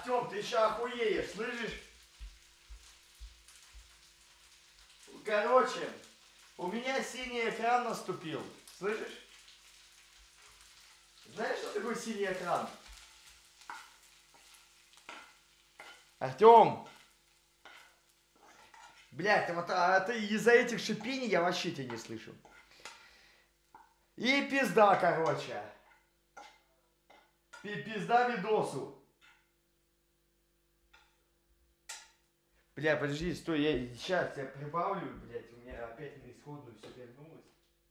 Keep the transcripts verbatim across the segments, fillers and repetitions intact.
Артем, ты еще охуеешь, слышишь? Короче, у меня синий экран наступил, слышишь? Знаешь, что такое синий экран? Артем! Блядь, вот а, ты из-за этих шипений я вообще тебя не слышу. И пизда, короче. Пи- Пизда видосу. Бля, подожди, стой, я сейчас я прибавлю, блядь, у меня опять на исходную все вернулось.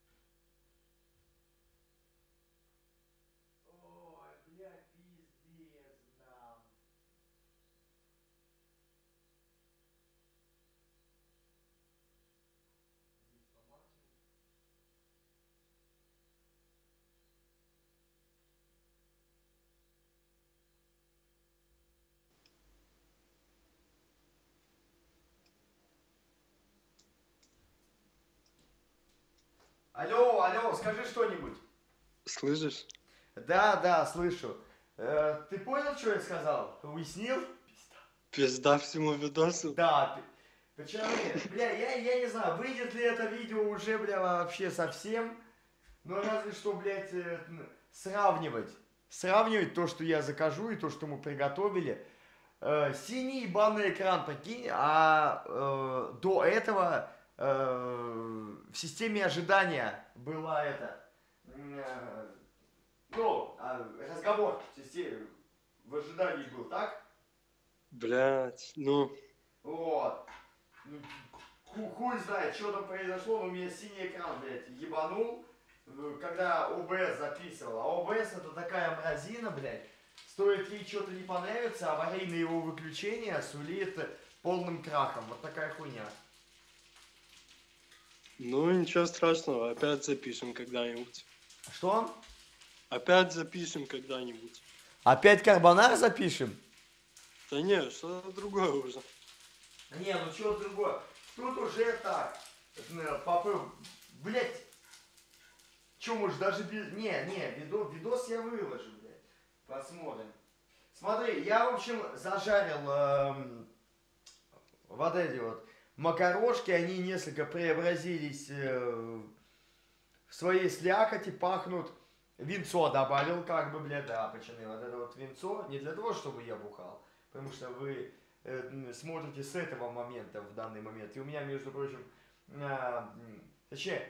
Ой, блядь, пиздец, да. Здесь по максимуму. Алло, алло, скажи что-нибудь. Слышишь? Да, да, слышу. Э, ты понял, что я сказал? Уяснил? Пизда. Пизда всему видосу. Да, пи- пацаны, бля, я, я не знаю, выйдет ли это видео уже, бля, вообще совсем, но разве что, блядь, э, н- сравнивать. Сравнивать то, что я закажу и то, что мы приготовили. Э, синий ебаный экран, прикинь, а э, до этого э, в системе ожидания была это, э, ну, а, разговор в системе, в ожидании был, так? Блять, ну, Вот. Ну, ху- хуй знает, что там произошло, но у меня синий экран, блядь, ебанул, э, когда о бэ эс записывал. А о бэ эс это такая мразина, блядь. Стоит ей что-то не понравится, аварийное его выключение сулит полным крахом. Вот такая хуйня. ну ничего страшного, опять запишем когда-нибудь. Что? Опять запишем когда-нибудь. Опять карбонар запишем? Да не, что-то другое уже. Не, ну что другое. Тут уже так. э, Попы... Блядь. Че, может даже без... Не, не, видос, видос я выложу, блядь. Посмотрим. Смотри, я, в общем, зажарил эм, вот эти вот макарошки. Они несколько преобразились э, в своей слякоти, пахнут. Винцо добавил, как бы, блядь, да, пацаны. Вот это вот винцо не для того, чтобы я бухал. Потому что вы э, смотрите с этого момента в данный момент. И у меня, между прочим, э, точнее,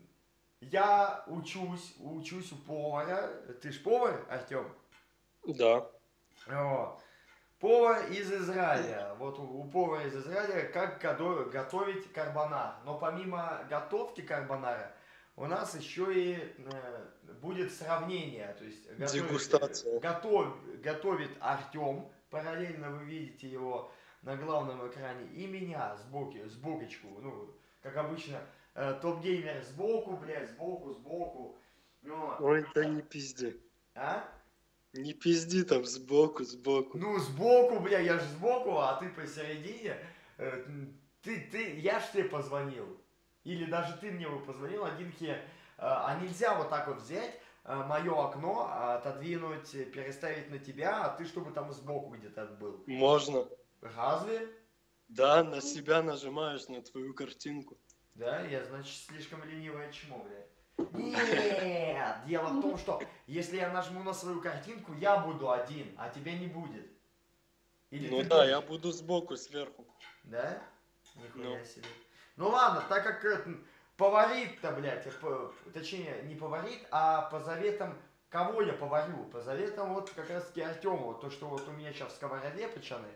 я учусь, учусь у повара. Ты ж повар, Артем? Да. Вот. Повар из Израиля. Вот у, у повара из Израиля как годо- готовить карбонар. Но помимо готовки карбонара, у нас еще и э, будет сравнение. То есть готовит, э, Дегустация. готов, готовит Артем. Параллельно вы видите его на главном экране. И меня сбоку, сбокочку. Ну, как обычно, э, топ-геймер сбоку, блядь, сбоку, сбоку. Ну, Ой, да не пизди. а? Не пизди там сбоку, сбоку. Ну, сбоку, бля, я же сбоку, а ты посередине. Э, Ты, ты, я ж тебе позвонил. Или даже ты мне бы позвонил, один хер. Э, А нельзя вот так вот взять мое окно, отодвинуть, э, переставить на тебя, а ты чтобы там сбоку где-то был. Можно. Разве? Да, на себя нажимаешь, на твою картинку. Да, я, значит, слишком ленивое чмо, блядь. Нет, дело в том, что если я нажму на свою картинку, я буду один, а тебя не будет. Или Ну ты да, я будешь? буду сбоку, сверху. Да? Ну, Нихуя себе. Ну ладно, так как э, поварит-то, блядь, э, по- точнее, не поварит, а по заветам, кого я поварю? По заветам вот как раз таки Артема, вот то, что вот у меня сейчас в сковороде, пацаны,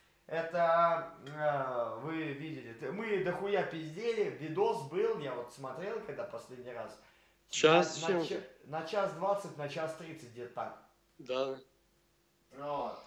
это э, вы видели, т- мы дохуя пиздели, видос был, я вот смотрел, когда последний раз, на, час с на, чем-то. ча- на час двадцать, на час тридцать где-то так. Да. Вот.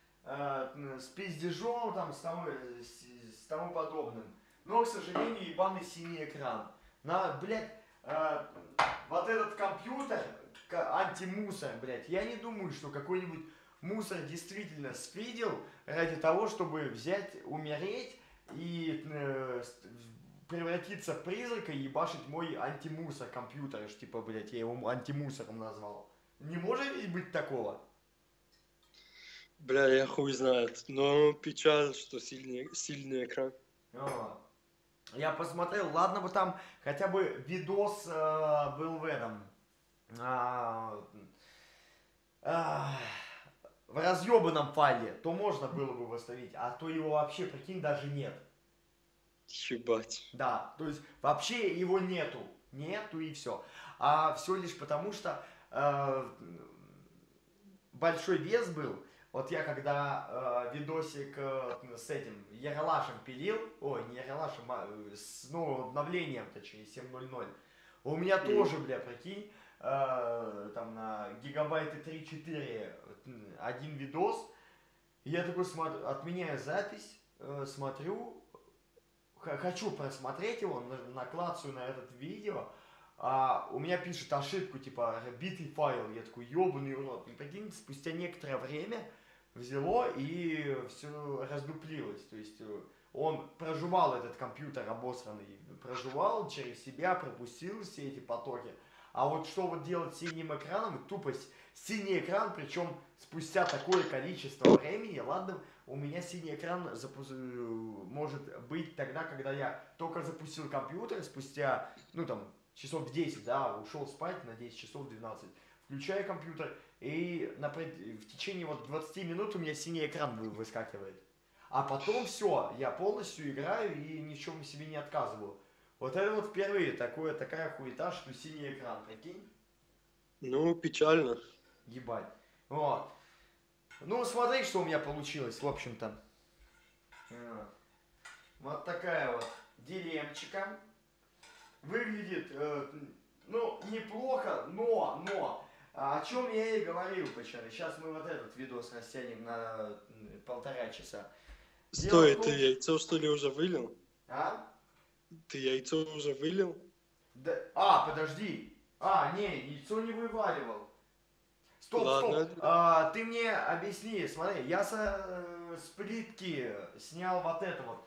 Э, с пиздежом, там, с тому, с, с тому подобным. Но, к сожалению, ебаный синий экран. На, блядь, э, вот этот компьютер, к- антимусор, блядь, я не думаю, что какой-нибудь мусор действительно спидел ради того, чтобы взять, умереть и э, с- превратиться в призрака и ебашить мой антимусор компьютер, аж типа, блядь, я его антимусором назвал. Не может ведь быть такого? Бля, я хуй знает. Но печаль, что сильный, сильный экран. Вот. Я посмотрел, ладно бы там хотя бы видос э, был в этом. а, а, в разъебанном файле, то можно было бы восстановить, а то его вообще, прикинь, даже нет. Ебать. Да, то есть вообще его нету. Нету и все. А все лишь потому, что э, большой вес был. Вот я когда э, видосик э, с этим Яралашем пилил, ой, не Яралашем, а э, с новым обновлением, точнее, семь ноль ноль, у меня Мгм. тоже, бля, прикинь, э, там на гигабайты три-четыре один видос, и я такой смотрю, отменяю запись, э, смотрю, х- хочу просмотреть его, на- наклацаю на этот видео, а у меня пишет ошибку, типа, битый файл. Я такой, ебаный рот. И прикинь, спустя некоторое время взяло и все раздуплилось. То есть э, он проживал этот компьютер обосранный, проживал через себя, пропустил все эти потоки. А вот что вот делать с синим экраном, тупо с- синий экран, причем спустя такое количество времени, ладно, у меня синий экран запу- э, может быть тогда, когда я только запустил компьютер, спустя, ну там, часов в десять, да, ушел спать на десять часов двенадцать, включаю компьютер, и на, пред- в течение вот двадцати минут у меня синий экран вы- выскакивает. А потом все, я полностью играю и ни в чем себе не отказываю. Вот это вот впервые такое, такая хуета, что синий экран, прикинь? Ну, печально. Ебать. Вот. Ну, смотри, что у меня получилось, в общем-то. Вот. Вот такая вот дилемчика. Выглядит, э, ну, неплохо, но, но, а, о чем я и говорил, пацаны. Сейчас мы вот этот видос растянем на м, полтора часа. Дело в Стой, ты том, что... яйцо что ли уже вылил? А? Ты яйцо уже вылил? Да, а, подожди. А, не, яйцо не вываливал. Стоп, стоп. Ладно. А, ты мне объясни, смотри, я со, э, с плитки снял вот это вот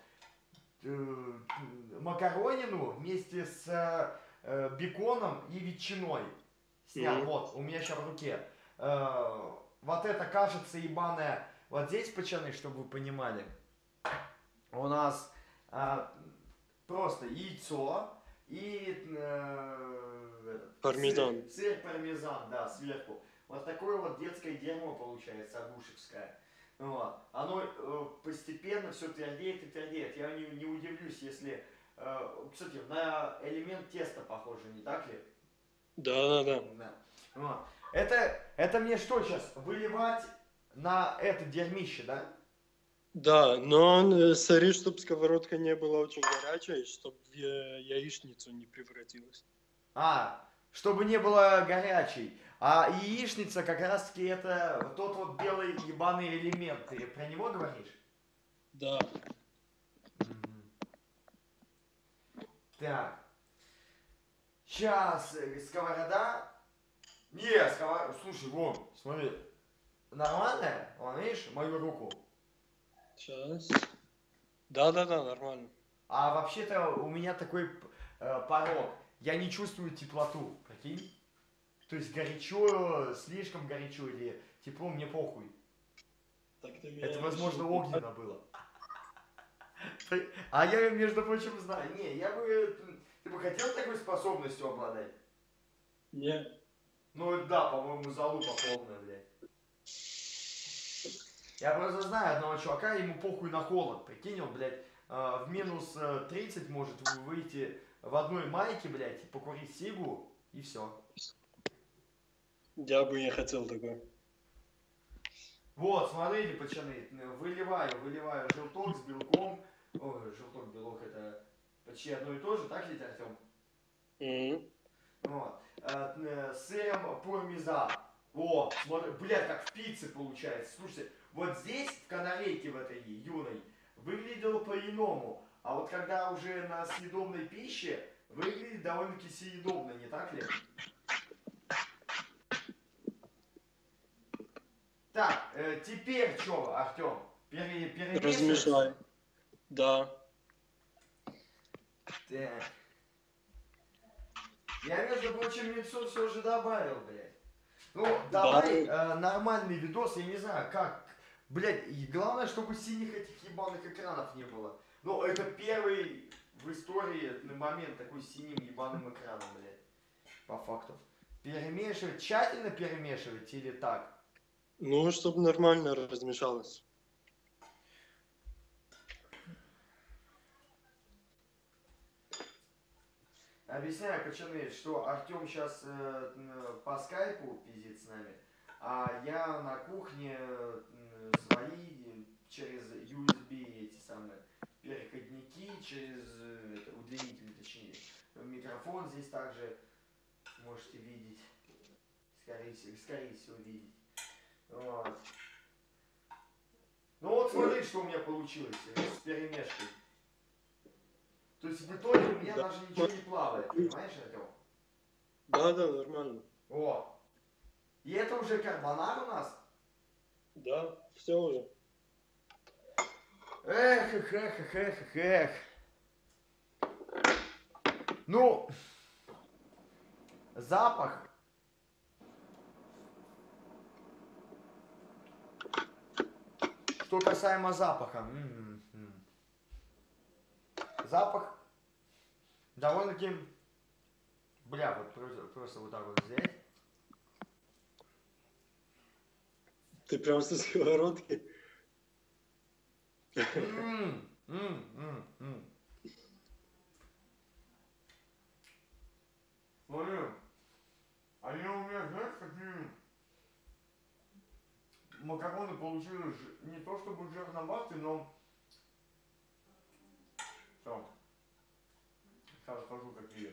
э, макаронину вместе с э, беконом и ветчиной. Снял, Мгм. вот, у меня сейчас в руке. Э, вот это кажется ебаная. Вот здесь, пацаны, чтобы вы понимали, у нас э, просто яйцо и э, этот, сыр, Пармезан. сыр пармезан, да, сверху. Вот такое вот детское дерьмо получается, агушевское. Вот. Оно э, постепенно все твердеет и твердеет. Я не, не удивлюсь, если... э, кстати, на элемент теста похоже, не так ли? Да-да-да. Да. Вот. Это, это мне что сейчас, выливать на это дерьмище, да? Да, но э, смотри, чтобы сковородка не была очень горячей, чтобы в я- яичницу не превратилась. А, чтобы не было горячей. А яичница как раз таки это тот вот белый ебаный элемент. Ты про него говоришь? Да. Мгм. Так. Сейчас сковорода. Не, сковорода. Слушай, вон, смотри. Нормальная? Вон, видишь, мою руку. Сейчас. Да-да-да, нормально. А вообще-то у меня такой э, порог. Я не чувствую теплоту, прикинь? То есть горячо, слишком горячо или тепло, мне похуй. Так ты меня Это, решил возможно, пугать. огненно было. А я, между прочим, знаю. Не, я бы... э, Ты бы хотел такой способностью обладать? Не. Ну да, по-моему, залупа полная, блядь. Я просто знаю одного чувака, ему похуй на холод. Прикинь, он, блядь, э, в минус э, тридцать может выйти в одной майке, блядь, и покурить сигу, и все. Я бы не хотел такое. Вот, смотрите, пацаны, выливаю, выливаю желток с белком. Ой, желток, белок, это почти одно и то же, так ведь, Артем? Мгм. Вот. Э, э, С сыром пармезан. О, смотри, блядь, как в пицце получается. Слушайте, вот здесь, в канарейке в этой юной, выглядело по-иному. А вот когда уже на съедобной пище, выглядит довольно-таки съедобно, не так ли? Так, э, теперь что, Артем? Пере, перемешиваешь? Размешай. Да. Так. Я, между прочим, яйцо все же добавил, блядь. Ну, давай Добавил. э, нормальный видос, я не знаю, как, Блять, и главное, чтобы синих этих ебаных экранов не было. Ну, это первый в истории момент такой с синим ебаным экраном, блядь. По факту. Перемешивать, тщательно перемешивать или так? Ну, чтобы нормально размешалось. Объясняю, пацаны, что Артем сейчас э, по скайпу пиздит с нами, а я на кухне э, свои через ю эс би эти самые переходники, через э, это, удлинитель, точнее, микрофон здесь также можете видеть, скорее всего, скорее всего видеть. Вот. Ну вот смотри, что у меня получилось э, с перемешкой. То есть в итоге у меня Да. даже ничего не плавает, понимаешь, Артем? Да, да, нормально. О. И это уже карбонар у нас? Да, все уже. Эх, эх, эх, эх, эх, эх. Ну, запах. Что касаемо запаха. М-м-м. Запах довольно-таки... Бля, вот просто, просто вот так вот взять. Ты прям со сковородки? М, м, м, м. Смотри, они у меня, знаешь, такие макароны получились не то чтобы жирноватые, но... Что? Сейчас скажу, какие.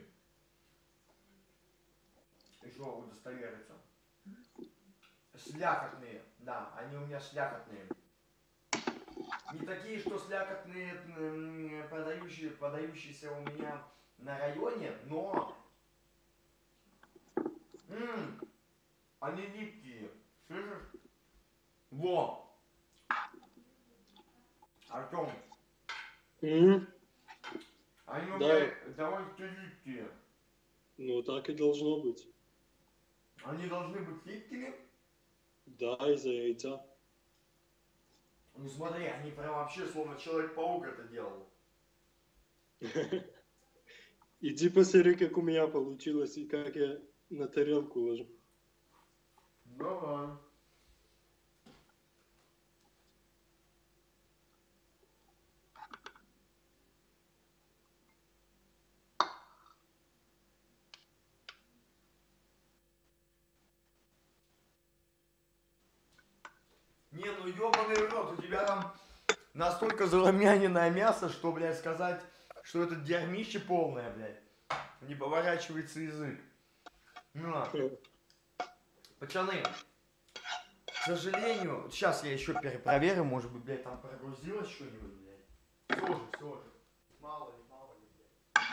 Еще удостовериться. Слякотные, да, они у меня слякотные. Не такие, что слякотные, м, подающие, подающиеся у меня на районе, но м, они липкие. Слышишь? Во! Артем, М, они у Да, меня довольно-таки липкие. ну так и должно быть. Они должны быть липкими. Да, из-за яйца. Ну смотри, они прям вообще словно Человек-паук это делал. Иди посмотри, как у меня получилось и как я на тарелку ложу. Давай. Не, ну ебаный рот, у тебя там настолько зарумяненное мясо, что, блядь, сказать, что это дерьмище полное, блядь. Не поворачивается язык. Ну, пацаны, к сожалению, вот сейчас я еще перепроверю, может быть, блядь, там прогрузилось что-нибудь, блядь. Все же, все же. Мало ли, мало ли, блядь.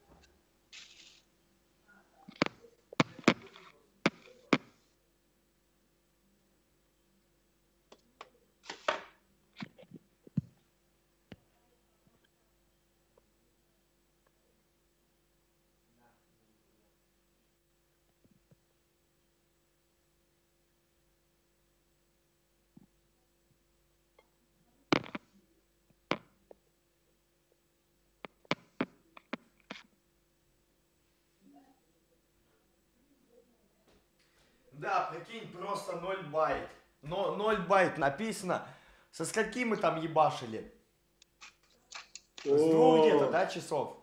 Да, прикинь, просто ноль байт. Но ноль байт написано. Со скольки мы там ебашили? С двух где-то, О, да, часов?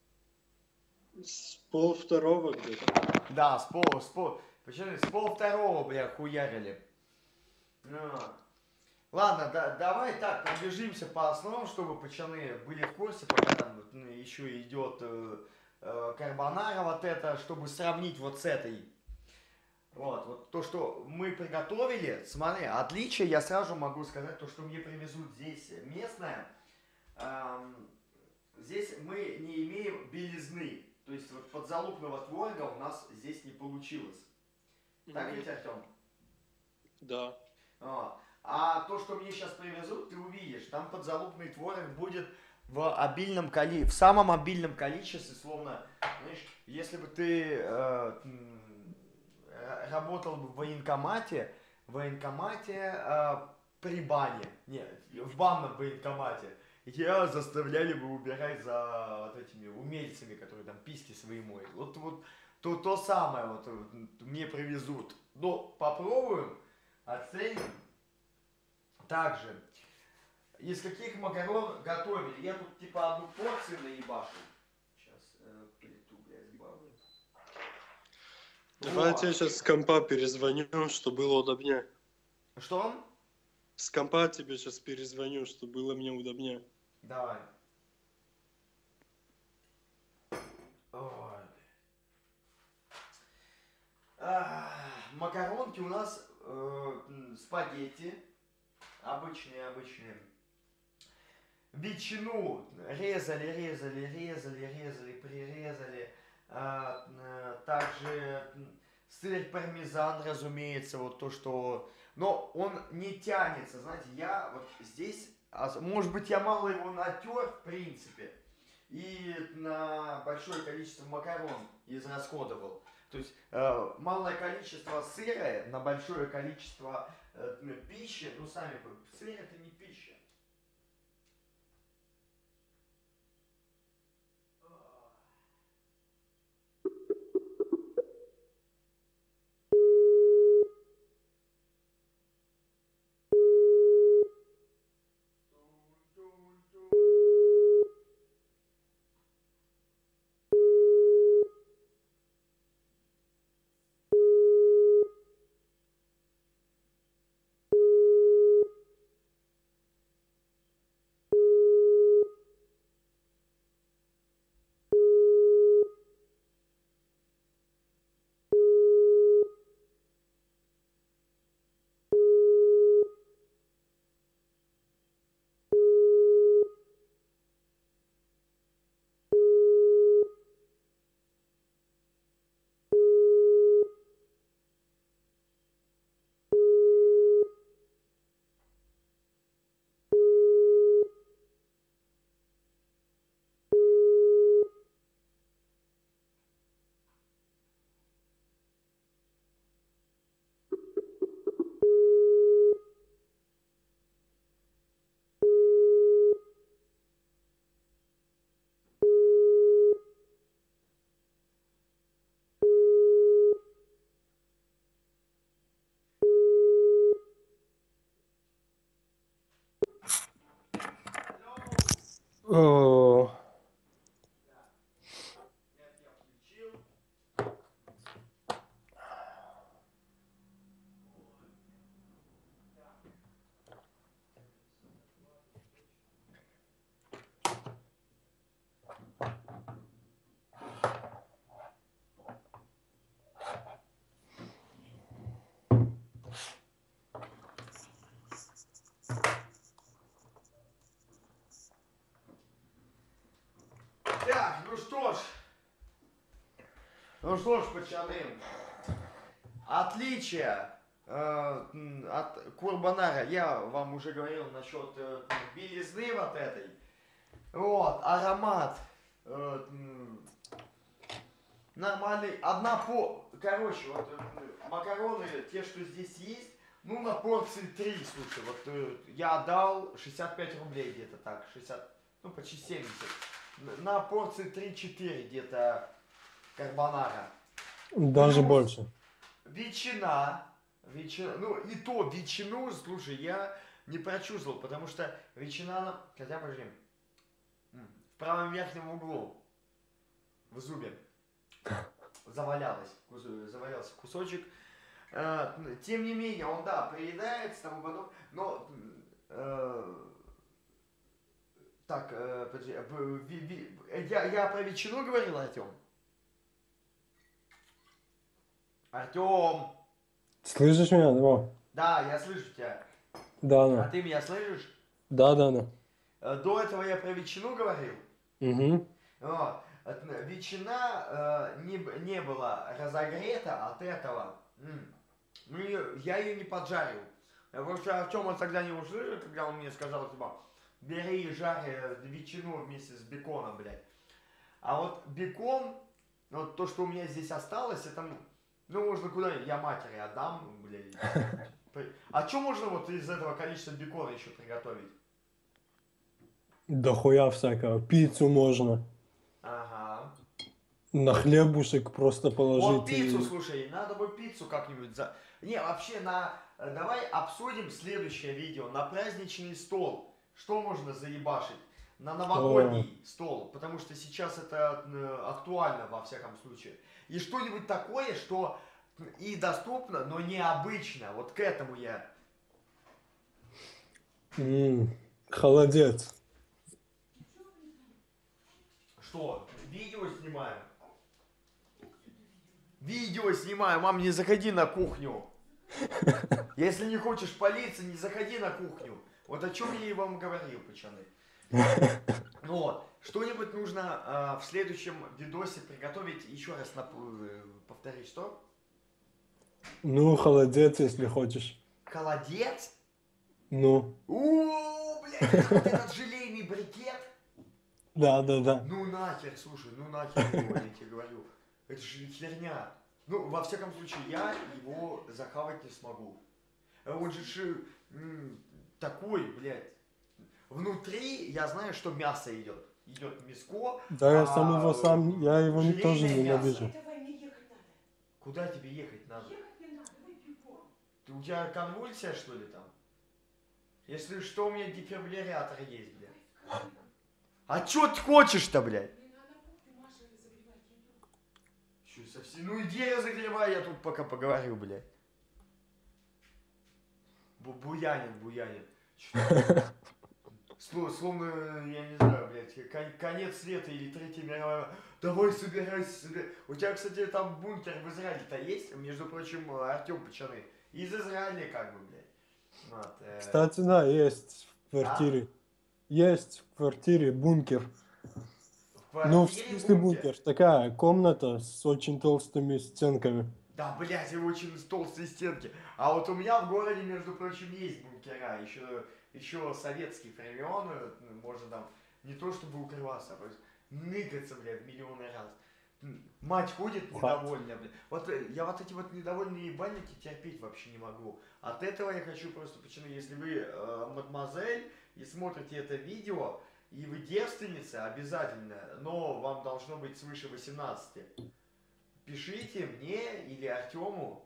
с пол второго где-то. Да, с пол, с пол, почему с пол второго, бля, хуярили. Ну, ладно, да, давай так, пробежимся по основам, чтобы пацаны были в курсе, пока там ну, еще идет э, э, карбонара вот это, чтобы сравнить вот с этой. Вот, вот то, что мы приготовили, смотри, отличие я сразу могу сказать, то, что мне привезут здесь местное, эм, здесь мы не имеем белизны, то есть вот подзалупного творога у нас здесь не получилось. Так ведь, Артем? Да. Вот. А то, что мне сейчас привезут, ты увидишь, там подзалупный творог будет в обильном коли, в самом обильном количестве, словно, знаешь, если бы ты э, м, р- работал бы в военкомате, в военкомате, э, при бане, нет, в банном военкомате, я заставляли бы убирать за вот этими умельцами, которые там письки свои моют. Вот, вот то, то самое вот мне привезут. Ну, попробуем, оценим. Также, из каких макарон готовили? Я тут типа одну порцию наебашу. Сейчас э, плиту, блядь, сбавлю. Давай я Вот. тебе сейчас с компа перезвоню, чтобы было удобнее. Что? С компа тебе сейчас перезвоню, чтобы было мне удобнее. Давай. Ой. А, макаронки у нас э, м, спагетти. Обычные, обычные. Ветчину резали, резали, резали, резали, прирезали. А, н- также м, сыр пармезан, разумеется, вот то, что... Но он не тянется, знаете, я вот здесь... а, Может быть, я мало его натер, в принципе, и на большое количество макарон израсходовал. То есть э, малое количество сыра на большое количество э, м, пищи, ну сами вы, сыр это не пища. О, Я тебя включил. Так, ну что ж. Ну что ж, пацаны. Отличие э, м, от Курбанара, я вам уже говорил насчет э, белизны вот этой. Вот, аромат. э, м, Нормальный. Одна по... Короче, вот э, макароны, те, что здесь есть, ну на порции три, слушай, вот э, я отдал шестьдесят пять рублей где-то так, шестьдесят, ну почти семьдесят. Н- На порции три-четыре где-то карбонара. даже Плюс больше. ветчина. Ветчина. Ну и то, ветчину, слушай, я не прочувствовал, потому что ветчина, она- хотя подожди, М, в правом верхнем углу, в зубе, завалялась, кус- завалялся кусочек. Э, Тем не менее, он, да, приедается, тому потом, но м, э, так, э, подожди, э, в- ви- ви- э, я, я про ветчину говорил, Артем? Артем! Слышишь меня? О, Да, я слышу тебя. да, А да. ты меня слышишь? Да, да, да. Э, До этого я про ветчину говорил. Угу. Вот. От- Ветчина э, не, б- не была разогрета от этого. М. Ну, её- я ее не поджарил. Я просто Артема тогда не услышал, когда он мне сказал, типа, бери и жарь э, ветчину вместе с беконом, блядь. А вот бекон, вот то, что у меня здесь осталось, это, ну, можно куда-нибудь, я матери отдам, блядь, При- А что можно вот из этого количества бекона еще приготовить? Да хуя всякого. Пиццу можно. Ага. На хлебушек просто Вот положить пиццу, и... слушай, надо бы пиццу как-нибудь за... Не, вообще, на... э, давай обсудим следующее видео. На праздничный стол. Что можно заебашить? На О, новогодний стол. Потому что сейчас это э, актуально, во всяком случае. И что-нибудь такое, что и доступно, но необычно. Вот к этому я... м, холодец. Что? Видео снимаю. Видео снимаю. Мам, не заходи на кухню. Если не хочешь палиться, не заходи на кухню. Вот о чем я и вам говорил, пацаны. Ну вот, что-нибудь нужно а, в следующем видосе приготовить. Еще раз нап- э, повтори, что? Ну, холодец, если хочешь. Холодец? Ну, У, блядь, это вот этот желейный брикет? да, да, да. Ну нахер, слушай, ну нахер его, я тебе говорю. Это же херня. Ну, во всяком случае, я его захавать не смогу. А Он же ж, м, такой, блядь. Внутри я знаю, что мясо идет. Идет мяско, Да, я сам а его сам, я его не- тоже желейное мясо. ненавижу. Давай, мне ехать надо. Куда тебе ехать надо? Ехать мне надо, давай бегом. Ты, у тебя конвульсия, что ли, там? Если что, у меня дефибриллятор есть, блядь. Давай в камин. А чё ты хочешь-то, блядь? Мне надо на кухню Маша разогревать еду. Чё, совсем... Ну иди разогревай, я тут пока поговорю, блядь. Бу- Буянин, буянин. Чё- Сло- Словно, я не знаю, блядь, кон- конец света или Третья мировая. Давай собирайся, собирайся. У тебя, кстати, там бункер в Израиле-то есть? Между прочим, Артем, пацаны. Из Израиля, как бы, блядь. Вот, э, Кстати, да, есть в квартире. Есть в квартире бункер. в Ну, в квартире смысле бункер. Такая комната с очень толстыми стенками. Да, блядь, и очень толстые стенки. А вот у меня в городе, между прочим, есть бункера. Еще, еще советских времен. э, Можно там не то чтобы укрываться, а просто ныкаться, блядь, в миллионы раз. М, Мать ходит недовольная, блядь. Вот э, я вот эти вот недовольные ебальники терпеть вообще не могу. От этого я хочу просто, почему, если вы э, мадемуазель и смотрите это видео, и вы девственница, обязательно, но вам должно быть свыше восемнадцати. Пишите мне или Артему.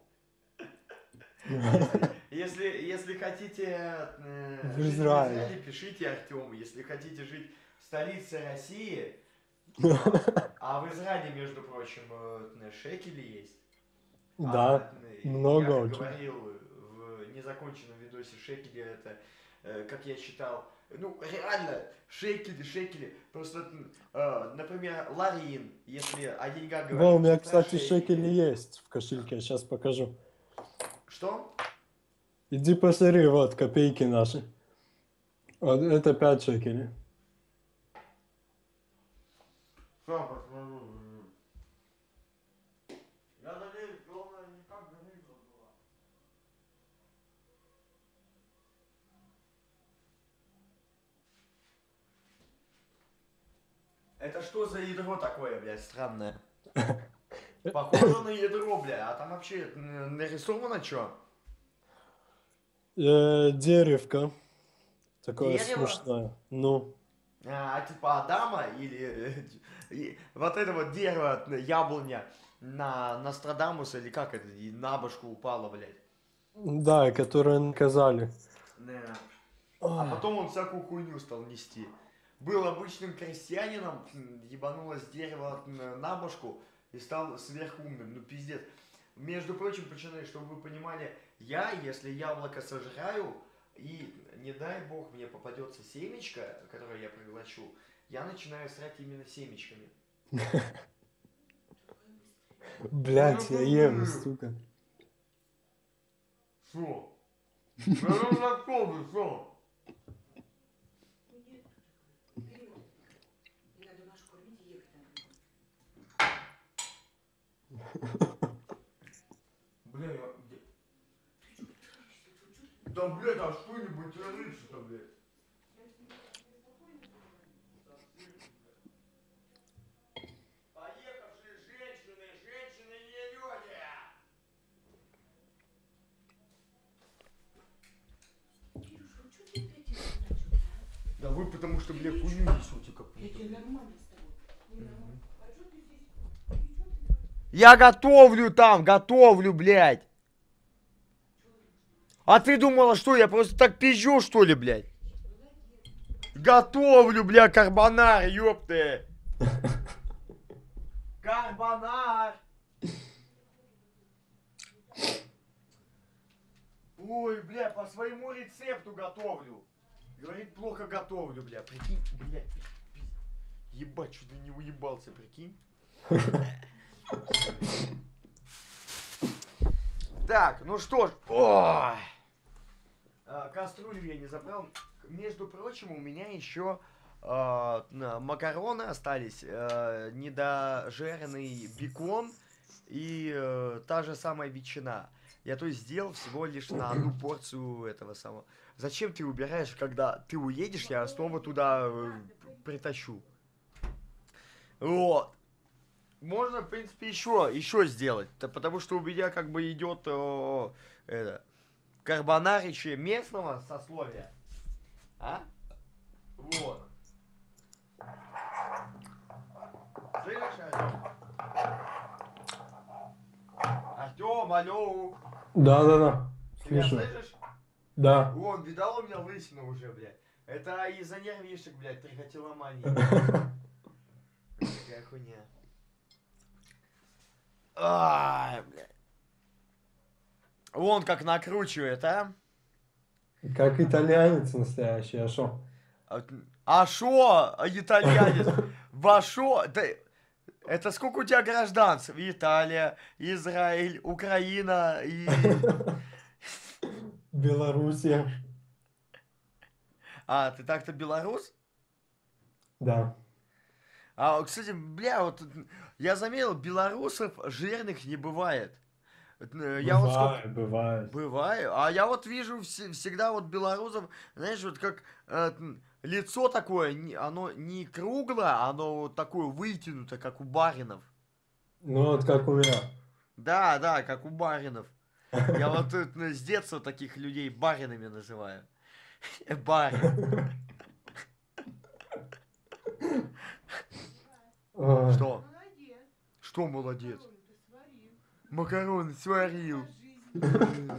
Если, если, если хотите э, В жить Израиле. в Израиле, пишите Артему. Если хотите жить в столице России, а в Израиле, между прочим, э, шекели есть. Да, А, э, много я как очень. говорил в незаконченном видосе, шекели это, э, как я считал, ну реально, шекели, шекели. Просто, э, например, ларин, если о деньгах говорить. Во, у меня, про кстати, шекели есть в кошельке. Сейчас покажу. Что? Иди посмотри, вот, копейки наши. Вот, это пять шекелей. Сам посмотрю. Я надеюсь, главное, не как грызла была. Это что за ядро такое, блядь, странное? Похоже на ядро, бля, а там вообще м, нарисовано что? Э, деревко. Такое Дерево? смешное. Ну, А, типа Адама или э, и вот это вот дерево, э, яблоня на Нострадамуса или как это, и на башку упало, блядь. да, которые наказали. Да. А Ах, потом он всякую хуйню стал нести. Был обычным крестьянином, м, ебанулось дерево м, на башку и стал сверхумным. Ну пиздец. Между прочим, пацаны, чтобы вы понимали, я, если яблоко сожраю, и не дай бог мне попадется семечко, которое я проглочу, я начинаю срать именно семечками. блядь, я ем, сука. Шо? Ну готовы, шо? Ну нет, вперед. Мне надо Машу кормить и ехать надо. Бля, я... Да, блядь, а что-нибудь рыться-то, блядь? Поехавшие женщины, женщины не люди! потому что, бля, хуйню несете Я какую-то. тебе бля. нормально с тобой. Не нормально. А что ты здесь? И чё ты? Я готовлю там, готовлю, блядь. А ты думала, что я просто так пизжу, что ли, блядь? Готовлю, бля, карбонар, ёпты. Карбонар. Ой, бля, по своему рецепту готовлю. Говорит, плохо готовлю, бля. Прикинь, блядь. пи- Ебать, что ты не уебался, прикинь. Так, ну что ж. Ой. А, кастрюлю я не забрал. Между прочим, у меня еще а, на- макароны остались, а, недожаренный бекон и э, та же самая ветчина. Я то есть сделал всего лишь на одну порцию этого самого. Зачем ты убираешь, когда ты уедешь, я снова туда э, притащу. Вот. Можно, в принципе, еще, еще сделать. Да, потому что у меня как бы идет э, это, карбонарище местного сословия. А? Вот. Слышишь, Артем? Артем, алло. Да-да-да, Ты меня слышу. слышишь? Да. Вон, видал у меня лысина уже, блядь. Это из-за нервишек, блядь, трихотиломании. Такая хуйня. Ай, блядь. Вон как накручивает, а? Как итальянец настоящий, а шо? А- А шо, а итальянец? Во шо? Да, это сколько у тебя гражданств? Италия, Израиль, Украина и... Белоруссия. А, ты так-то белорус? Да. А, кстати, бля, вот я заметил, белорусов жирных не бывает. Э, Я вот сколько... Бывает, бывает. Бываю. А я вот вижу вс- всегда вот белорусов, знаешь, вот как э, м, лицо такое, не- оно не круглое, оно вот такое вытянутое, как у баринов. Ну вот как у меня. Да, да, как у баринов. Я вот э, ну, с детства таких людей баринами называю. Барин. Ой. Что? Молодец. Что молодец? Макароны ты сварил. Макароны сварил. Жизнь.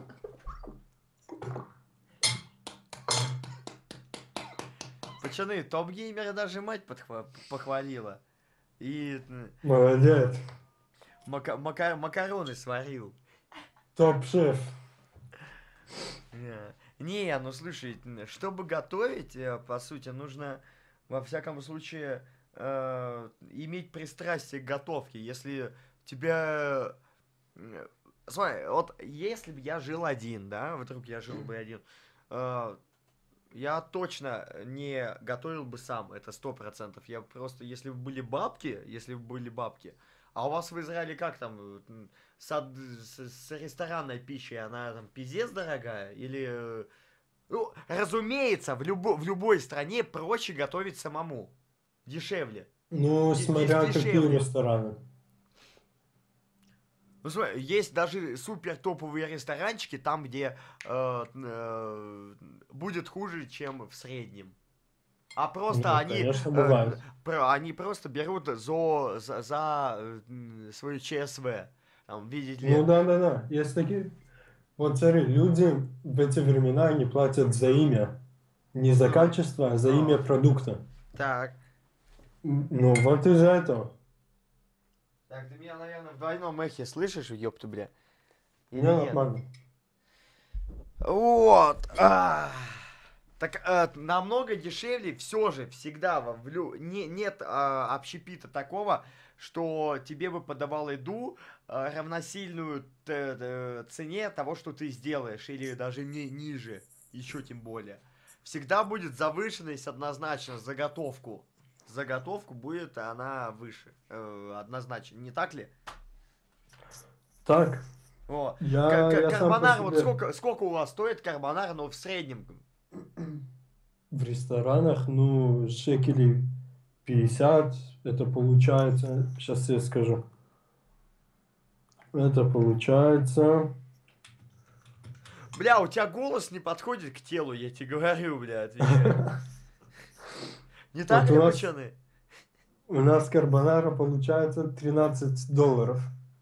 Пацаны, топ-геймера даже мать подхва- похвалила. И э, Молодец. мака- мака- макароны сварил. Топ-шеф. Не, не, ну слушай, н- чтобы готовить, э, по сути, нужно во всяком случае э, иметь пристрастие к готовке. Если тебя... э, Смотри, вот если бы я жил один, да, вдруг я жил бы один, э, я точно не готовил бы сам, это сто процентов. Я просто, если бы были бабки, если бы были бабки, а у вас в Израиле как там, м, с, ад- с- с ресторанной пищей, она там пиздец дорогая? Или... э, Ну, разумеется, в, любо- в любой стране проще готовить самому. Дешевле. Ну, Ди- смотря ди- какие дешевле. рестораны. Ну, смотри, есть даже супер топовые ресторанчики, там, где э, э, будет хуже, чем в среднем. А просто Ну, они, конечно, э, бывает. про- они просто берут за, за, за, э, м, свою ЧСВ. Там, видите ли. Ну да-да-да, есть такие... Вот смотри, люди в эти времена, они платят за имя. Не за Ну, качество, а за ну. имя продукта. Так. М, Ну вот из-за этого. Так, ты меня, наверное, в двойном эхе слышишь, ёпта, бля? Или Не, нет? нормально. Вот. а. Так э, намного дешевле все же всегда во- в лю- не, нет а, общепита такого, что тебе бы подавал еду а, равносильную т- т- цене того, что ты сделаешь, или даже не ниже, еще тем более. Всегда будет завышенность однозначно, заготовку. Заготовку будет она выше, э, однозначно, не так ли? Так, О, я, ка- ка- я сам по карбонар, вот себе сколько, сколько у вас стоит карбонар, но в среднем? в ресторанах, ну, шекелей пятьдесят, это получается, сейчас я скажу. Это получается, Бля, у тебя голос не подходит к телу, я тебе говорю, бля, отвечаю. Не так Вот ли, у нас- пацаны? У нас карбонара получается тринадцать долларов.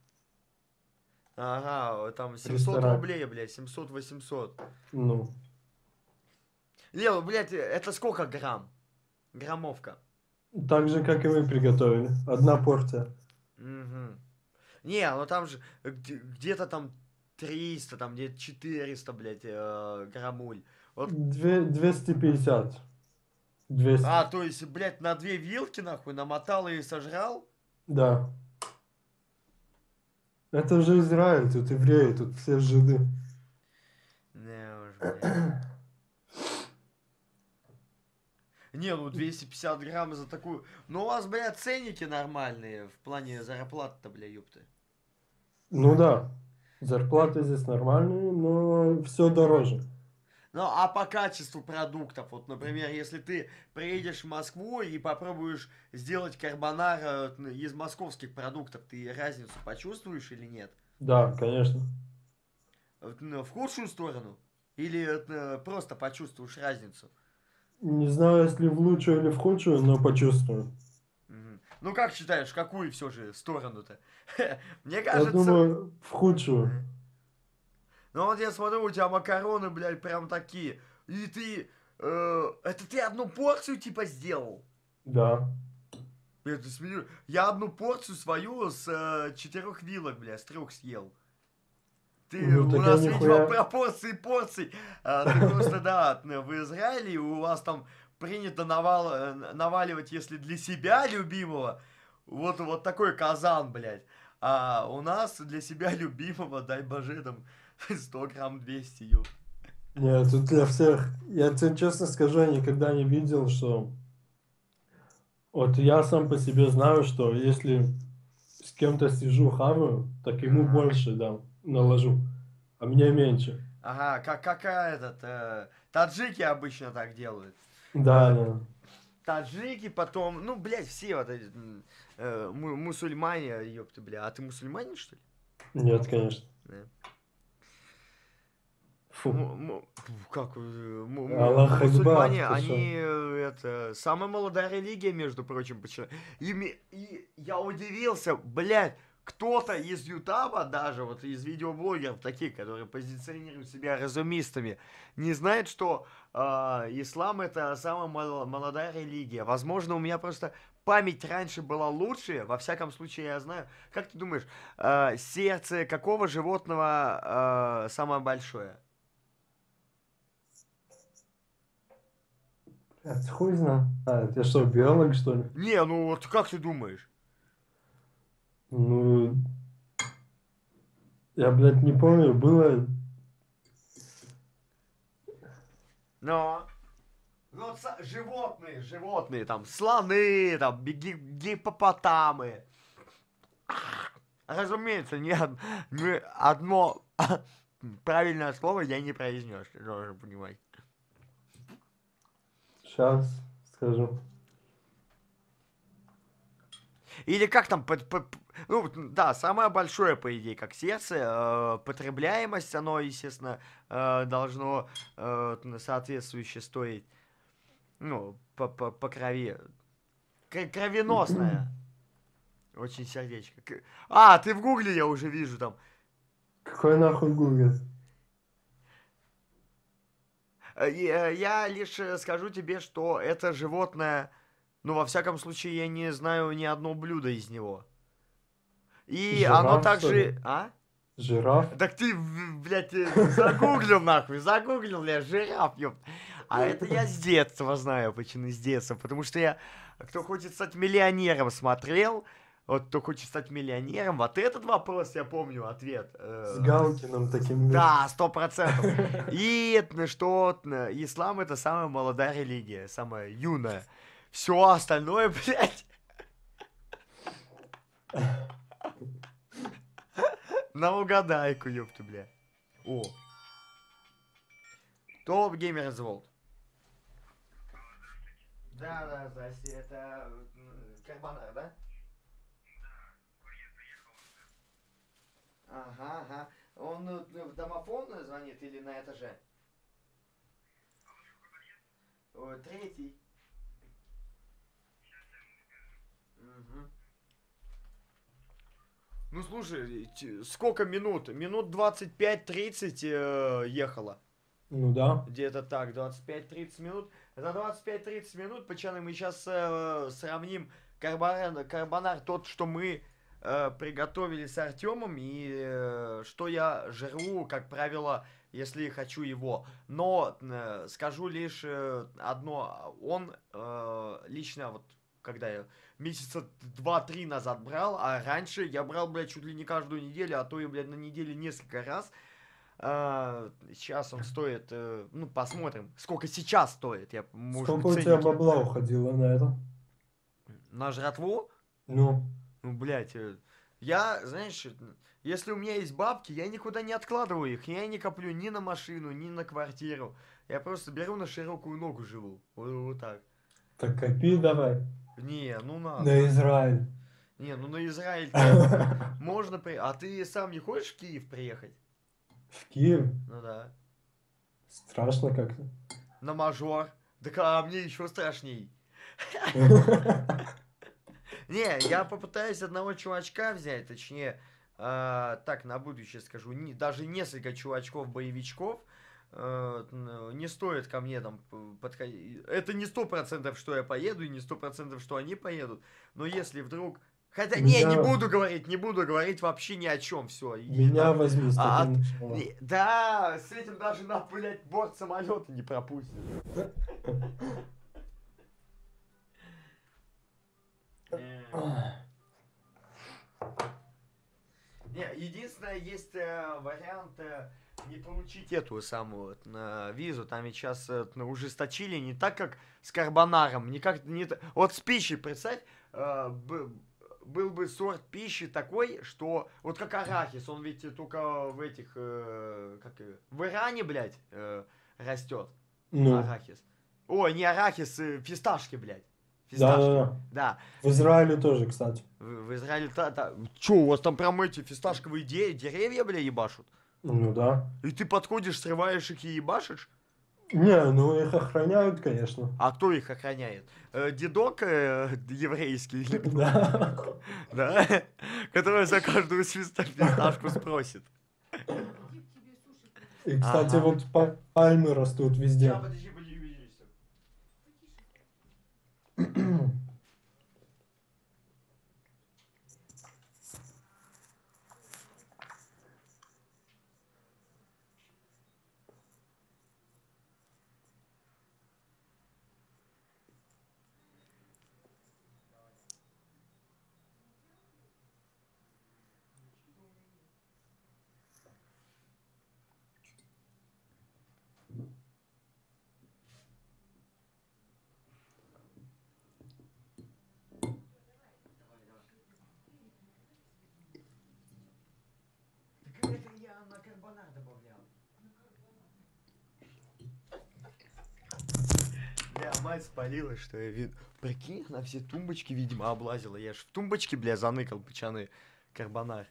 Ага, там семьсот Ресторан. рублей, блядь, семьсот-восемьсот. Ну, Лео, блядь, это сколько грамм? Граммовка. так же, как и вы приготовили. Одна порция. Угу. Не, ну там же где- где-то там триста, там где-то четыреста, блядь, э, граммуль. Вот. Две, двести пятьдесят. двести. А, то есть, блядь, на две вилки, нахуй, намотал и сожрал? Да. Это же Израиль, тут евреи, тут все жиды. Не уж, блядь. Не, ну двести пятьдесят грамм за такую... Ну у вас, блядь, ценники нормальные в плане зарплаты-то, бля, ёпты. Ну да, зарплаты здесь нормальные, но все дороже. Ну, а по качеству продуктов, вот, например, если ты приедешь в Москву и попробуешь сделать карбонара э, из московских продуктов, ты разницу почувствуешь или нет? Да, конечно. Вот, ну, в худшую сторону? Или э, просто почувствуешь разницу? Не знаю, если в лучшую или в худшую, но почувствую. Мгм. Ну, как считаешь, какую все же сторону-то? Мне Я кажется... думаю, в худшую. Ну вот я смотрю, у тебя макароны, блядь, прям такие. И ты... э, это ты одну порцию типа сделал? Да. Это смею. Я одну порцию свою с э, четырех вилок, бля, с трех съел. Ты, Ну, у так я нас, видимо, нихуя- пропорции порций. А, ты просто, да, в Израиле у вас там принято навал, э, наваливать, если для себя любимого, вот, вот такой казан, блядь. А у нас для себя любимого, дай боже, там сто грамм двести, ёп. Нет, тут для всех. Я тебе честно скажу, я никогда не видел, что... Вот я сам по себе знаю, что если с кем-то сижу, хаваю, так ему Ага. больше дам, наложу, а мне меньше. Ага, как, какая этот, э, таджики обычно так делают. Да, Э, да. Таджики, потом, ну, блядь, все вот эти м, э, му- мусульмане, ёпты, бля. А ты мусульманин, что ли? Нет, конечно. Да. Фу. Му- му- как, э, му- му- Аллах мусульмане, Акбар, ты шо? они, э, это, самая молодая религия, между прочим, почему. И, ми- и я удивился, блядь, кто-то из Ютаба, даже вот из видеоблогеров, таких, которые позиционируют себя разумистами, не знает, что э, ислам это самая мол- молодая религия. Возможно, у меня просто память раньше была лучше, во всяком случае, я знаю. Как ты думаешь, э, сердце какого животного э, самое большое? Блядь, хуй знает. А, ты что, биолог, что ли? Не, ну вот как ты думаешь? Ну, я, блядь, не помню, было... Но. Ну, вот са- животные, животные, там, слоны, там, ги- гиппопотамы. Разумеется, ни, од- ни одно правильное слово я не произнес, ты должен понимать. Сейчас скажу. Или как там, под- под- ну, вот, да, самое большое, по идее, как сердце, э, потребляемость, оно, естественно, э, должно э, соответствующе стоить, ну, по, по, по крови. К- кровеносная. Очень сердечко. К- А, ты в гугле, я уже вижу там. Какой нахуй Google? Э, и, э, Я лишь э, скажу тебе, что это животное, ну, во всяком случае, я не знаю ни одно блюдо из него. И оно Жираф, что ли? также... А? Жираф? Так ты, в- блядь, э, загуглил нахуй, загуглил, блядь, жираф, ёп. А это я с детства знаю, почему с детства, потому что я, кто хочет стать миллионером, смотрел, вот кто хочет стать миллионером, вот этот вопрос я помню, ответ. э, С Галкиным таким. Да, сто процентов. И это, что э, ислам это самая молодая религия, самая юная. Все остальное, блядь. На угадайку, ёпта, бля. О. Топ Геймерс Волт. Да, да, здрасте, это м, Карбонар, да? Ага, ага. Он э, в домофон звонит или на этаже? О, третий. Мгм. Ну слушай, ч- сколько минут? Минут двадцать пять тридцать э, ехала. Ну да. Где-то так, двадцать пять тридцать минут. За двадцать пять тридцать минут, пацаны, мы сейчас сравним карбонар, карбонар тот, что мы э, приготовили с Артемом, и э, что я жру, как правило, если хочу его. Но э, скажу лишь э, одно. Он э, лично, вот, когда я месяца два-три назад брал, а раньше я брал, блядь, чуть ли не каждую неделю, а то и, блядь, на неделе несколько раз. А, сейчас он стоит, э, ну, посмотрим, сколько сейчас стоит. Я, может Сколько быть, у тебя ценники. бабла уходило на это? На жратву? Ну, Ну, блядь, э, я, знаешь, э, если у меня есть бабки, я никуда не откладываю их. Я не коплю ни на машину, ни на квартиру. Я просто беру на широкую ногу живу. Вот, вот так. так копи давай. Не, ну надо. На Израиль. Не, ну на Израиль-то можно при... А ты сам не хочешь в Киев приехать? В Киев? Ну да. Страшно как-то. На мажор. Так а мне еще страшней. Не, я попытаюсь одного чувачка взять, точнее, а, так, на будущее скажу, не- даже несколько чувачков-боевичков, э, н- не стоит ко мне там подходить. Это не сто процентов, что я поеду, и не сто процентов, что они поедут, но если вдруг... Хотя, не, не Меня- буду говорить, не буду говорить вообще ни о чем, все. Меня возьми с А, таким началом. Да, с этим даже на, блядь, борт самолета не пропустят. Э, Не, единственное, есть э, вариант э, не получить эту самую вот, на визу. Там ведь сейчас э, ну, ужесточили не так, как с карбонаром, не как не та- Вот с пищей, представь, э, б- был бы сорт пищи такой, что вот как арахис, он ведь только в этих, э, как и- в Иране, блядь, э, растет Ну, арахис. Ой, не арахис, э, фисташки, блядь. да, Фисташки. да, да. Да. В Израиле тоже, кстати. В, в Израиле та, та... Чё, у вас там прям эти фисташковые де- деревья, бля, ебашут? Ну да. И ты подходишь, срываешь их и ебашишь? Не, ну их охраняют, конечно. А кто их охраняет? Э, дедок э, еврейский или кто? Да. Да? Который за каждую свиста- фисташку спросит. Иди к тебе суши принесу. И, кстати, Ага. вот па- пальмы растут везде. Ща, подожди, подожди, подожди. Так это я на карбонар добавлял. Бля, мать спалила, что я вид... Прикинь, на все тумбочки, видимо, облазила. Я ж в тумбочке, бля, заныкал, пацаны, карбонар.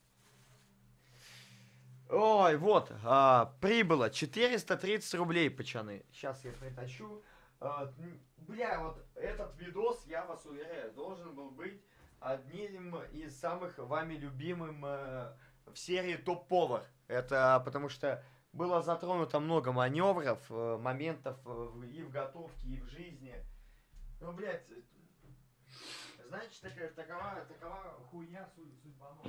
Ой, вот, а, прибыло четыреста тридцать рублей, пацаны. Сейчас я притащу. А, м, бля, вот этот видос, я вас уверяю, должен был быть одним из самых вами любимым э, в серии Топ-Повар. Это потому что было затронуто много маневров, э, моментов э, в- и в готовке, и в жизни. Ну, блядь, э, значит, такая, такова, такова хуйня судь- судьбоносная.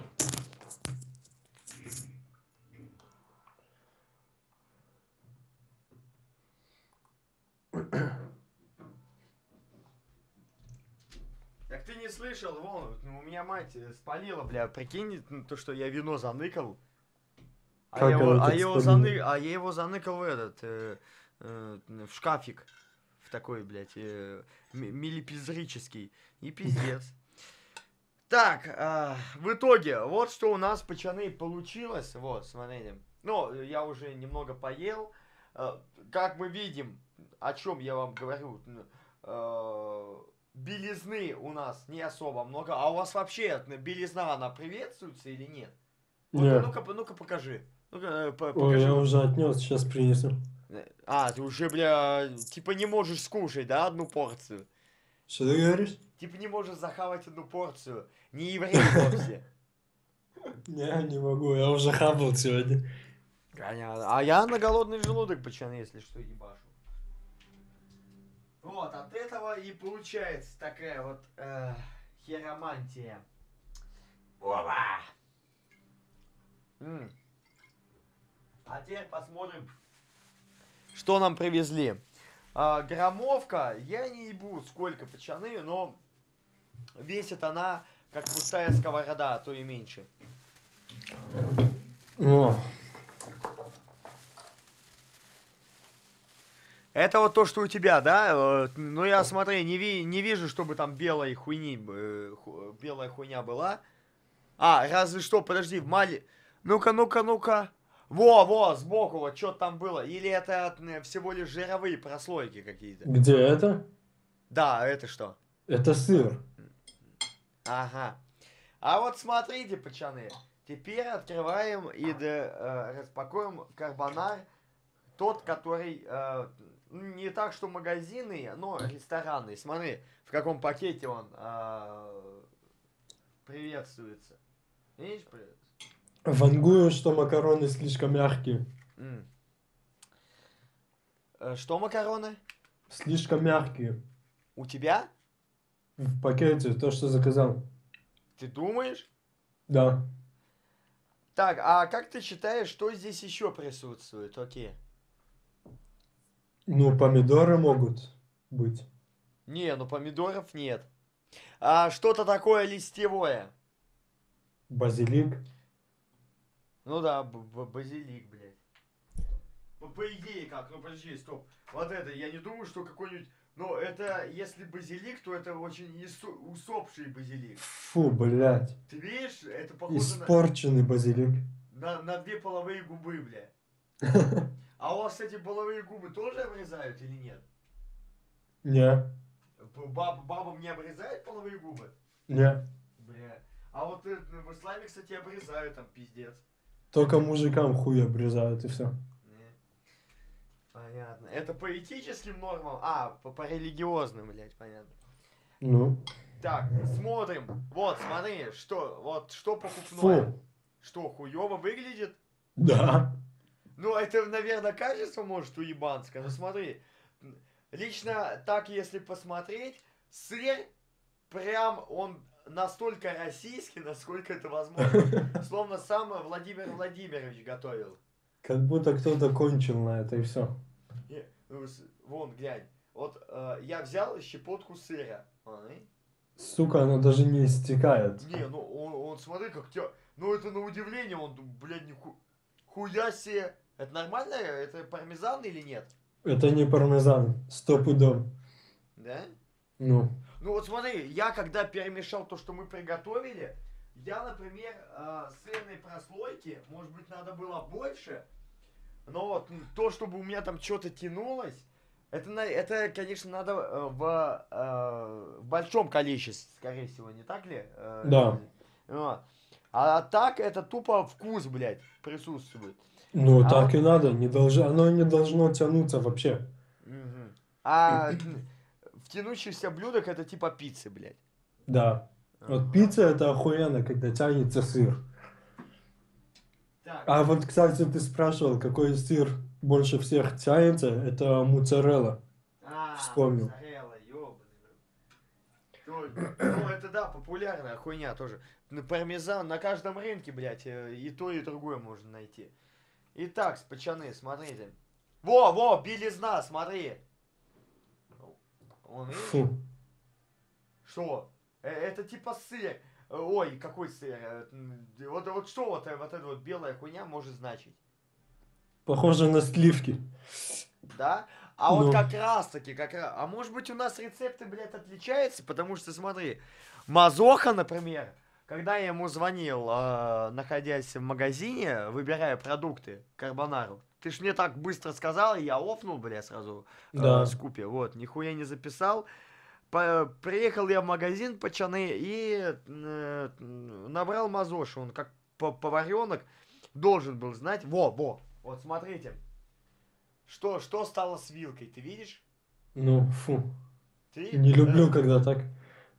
Так ты не слышал, вон, ну, у меня мать э, спалила, бля, прикинь, ну, то, что я вино заныкал. А Как я, его, она а, так я его спалила? заны, а я его заныкал в этот, э, э, в шкафик. В такой, блядь, э, ми- милипизрический. И пиздец. Так, а, в итоге, вот что у нас, пацаны, получилось. Вот, смотрите. Ну, я уже немного поел. Э, Как мы видим, о чем я вам говорю, н- э, белизны у нас не особо много. А у вас вообще э, белизна, она приветствуется или нет? Вот, Не. ну-ка, ну-ка покажи. Ну-ка, э, по- Ой, покажи. я уже отнес, сейчас принесу. А, ты уже, бля, типа не можешь скушать, да, одну порцию? Что ты говоришь? Типа не можешь захавать одну порцию. Не еврей вовсе. Не, не могу, я уже хавал сегодня. Понятно. А я на голодный желудок, пацаны, если что, ебашу. Вот, от этого и получается такая вот э, хиромантия. Опа! М. А теперь посмотрим, что нам привезли. А, граммовка, я не ебу сколько, пацаны, но весит она как пустая сковорода, а то и меньше. О, Это вот то, что у тебя, да? Э, Ну я смотри, не, ви- не вижу, чтобы там белой хуйни, э, ху- белая хуйня была. А, разве что, подожди, в мали... Ну-ка, ну-ка, ну-ка. Во, во, сбоку, вот что там было. Или это э, всего лишь жировые прослойки какие-то? где это? Да, это что? Это сыр. Ага. А вот смотрите, пацаны. Теперь открываем и д- э, распакуем карбонар. Тот, который э, не так, что магазинный, но ресторанный. Смотри, в каком пакете он э, приветствуется. Видишь, привет? Вангую, что макароны слишком мягкие. М. Э, Что макароны? Слишком мягкие. У тебя? В пакете, то, что заказал. Ты думаешь? Да. Так, а как ты считаешь, что здесь еще присутствует? Окей. Ну, помидоры могут быть. Не, ну помидоров нет. А что-то такое листьевое. Базилик. Ну да, б- б- базилик, блядь. Ну, по идее как, ну подожди, стоп. Вот это, я не думаю, что какой-нибудь... Ну, это, если базилик, то это очень ису- усопший базилик. Фу, блядь. Ты видишь, это похоже на, Испорченный базилик. на, на две половые губы, бля. А у вас эти половые губы тоже обрезают или нет? Не, Б- Баб, бабам не обрезают половые губы? не. Бля. А вот э, в исламе, кстати, обрезают там, пиздец. Только мужикам хуй обрезают и все. Не. Понятно. Это по этическим нормам? А, по, по религиозным, блядь, понятно. Ну, Так, смотрим. Вот, смотри, что, вот, что покупное. фу. Что, хуёво выглядит? Да. Ну, это, наверное, качество может уебанское. Ну, смотри. Лично так, если посмотреть, сыр прям он настолько российский, насколько это возможно. Словно сам Владимир Владимирович готовил. Как будто кто-то кончил на это и все. Не, ну, с- вон, глянь. Вот э, я взял щепотку сыра. Ай. Сука, оно даже не истекает. Не, ну он, он смотри, как тебя. Ну это на удивление, он, блядь, ниху... хуя себе. Это нормально? Это пармезан или нет? Это не пармезан, стопудом. Да? Ну, Ну вот смотри, я когда перемешал то, что мы приготовили, я, например, э, сырной прослойки, может быть, надо было больше, но вот м, то, чтобы у меня там что-то тянулось, это, на- это, конечно, надо э, в, э, в большом количестве, скорее всего, не так ли? Э, Да. вот. А так это тупо вкус, блядь, присутствует. ну А так вот- и надо. Не должно, оно не должно тянуться вообще. Мгм. А м, в тянущихся блюдах это типа пиццы, блядь. Да. Вот пицца это охуенно, когда тянется сыр. Так, А вот, кстати, ты спрашивал, какой сыр больше всех тянется, это моцарелла. а, вспомнил. моцарелла, ёбаный в рот. То- Ну, это да, популярная хуйня тоже. Ну, пармезан на каждом рынке, блядь, э, и то, и другое можно найти. Итак, пацаны, смотрите. Во, во, белизна, смотри. Он, видишь? Фу. Что? Э, Это типа сыр. Э, Ой, какой сыр? Э, м, Вот, вот что вот, э, вот эта вот белая хуйня может значить? Похоже на сливки. Да? А вот Ну. как раз таки, как раз. А может быть у нас рецепты, блядь, отличаются? Потому что, смотри, Мазоха, например, когда я ему звонил, э, находясь в магазине, выбирая продукты, карбонару, ты ж мне так быстро сказал, и я офнул, бля, сразу э, Да. с купи. Вот, нихуя не записал. По- приехал я в магазин, пацаны, и э, набрал Мазошу. Он как по- поваренок должен был знать. Во, во, вот смотрите. Что, что стало с вилкой, ты видишь? Ну, фу. Ты, Не люблю, э, когда так.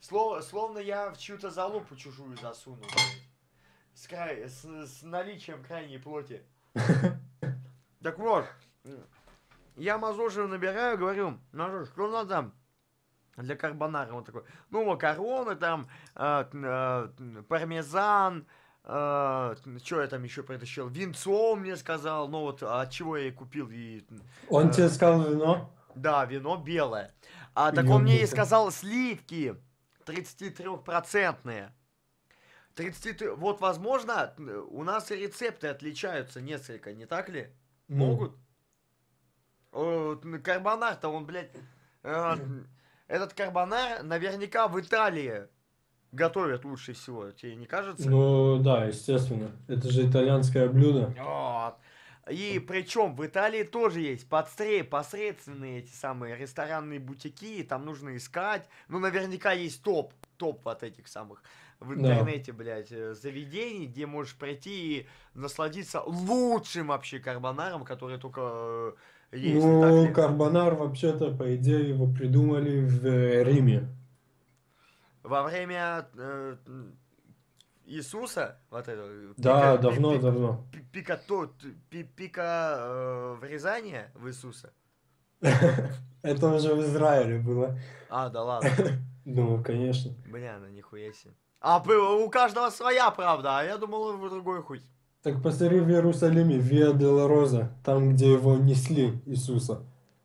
Слово, словно я в чью-то залупу чужую засунул, блядь. С, край, с, с наличием крайней плоти. Так вот, я Мазошева набираю, говорю, Мазош, что надо для карбонара? Он такой, ну, макароны там, э, э, пармезан, э, что я там еще притащил? Винцо он мне сказал, ну вот от чего я и купил. И, Он э, тебе сказал вино? да, вино белое. А так он мне и Ёбнуться. сказал сливки тридцатитрёхпроцентные. тридцать, вот, возможно, у нас и рецепты отличаются несколько, не так ли? Ну. Могут? О, карбонар-то он, блядь, э, этот карбонар наверняка в Италии готовят лучше всего, тебе не кажется? Ну да, естественно. Это же итальянское блюдо. Вот. И причем в Италии тоже есть подстре, посредственные эти самые ресторанные бутики, там нужно искать. Ну, наверняка есть топ, топ вот этих самых в Да. интернете, блядь, э, заведений, где можешь прийти и насладиться лучшим вообще карбонаром, который только э, есть. не так Ну, ли? карбонар вообще-то, по идее, его придумали в э, Риме. Во время э, м, Иисуса, вот это, э, Да, пика, пи- давно, пи- давно. пи- пика, то- т- пи- пика э, врезания в Иисуса. Это уже в Израиле было. А, да ладно. Ну, конечно. Бля, ну нихуя себе. А п- у каждого своя правда, а я думал, в другой хуй. Так посмотри в Иерусалиме, Виа де Роза, там, где его несли, Иисуса.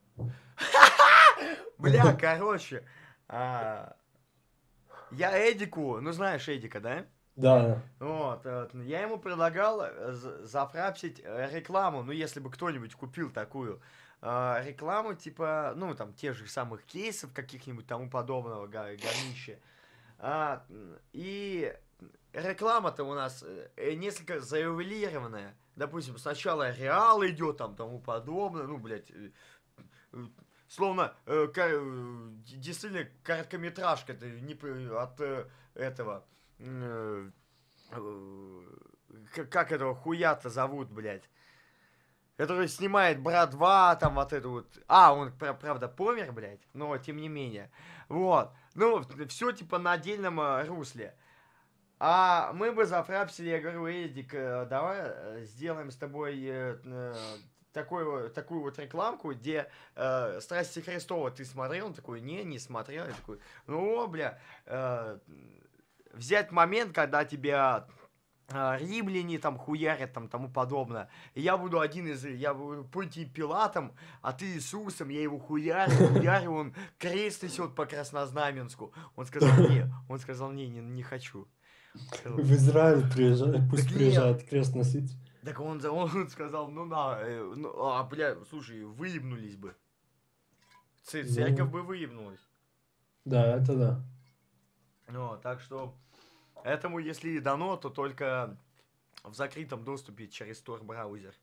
Бля, короче, а, я Эдику, ну знаешь Эдика, да? Да, Вот, э, я ему предлагал э, за- зафрапсить э, рекламу, ну если бы кто-нибудь купил такую э, рекламу, типа, ну там тех же самых кейсов каких-нибудь тому подобного га- говнища. А, м, и реклама-то у нас э, несколько заэволюированная. Допустим, сначала Реал идет, там тому подобное, ну, блядь, э, э, словно э, ка- э, д- действительно короткометражка это не п- от э, этого э, э, к- как этого хуя-то зовут, блядь. Который снимает брат два, там вот это вот. А, он, пра- правда, помер, блядь, но тем не менее. Вот. Ну, все типа на отдельном э, русле. А мы бы зафрапсили, я говорю, Эдик, э, давай э, сделаем с тобой э, э, такой, вот- такую вот рекламку, где э, «Страсти Христова» ты смотрел? Он такой, не, не смотрел. Я такой, ну, бля, э, взять момент, когда тебя э, римляне там хуярят, там тому подобное. И я буду один из, я буду Понтием Пилатом, а ты Иисусом, я его хуярю, хуярю, он крест несет по Краснознаменску. Он сказал, не, он сказал, не, не, не хочу. Сказал, в Израиль приезжает, пусть Так нет. приезжает крест носить. так он, за- он сказал, ну на, э, ну, а, бля, слушай, выебнулись бы. Ц- Церковь Ну. бы выебнулась. Да, это да. Ну, так что, этому, если и дано, то только в закрытом доступе через Tor браузер.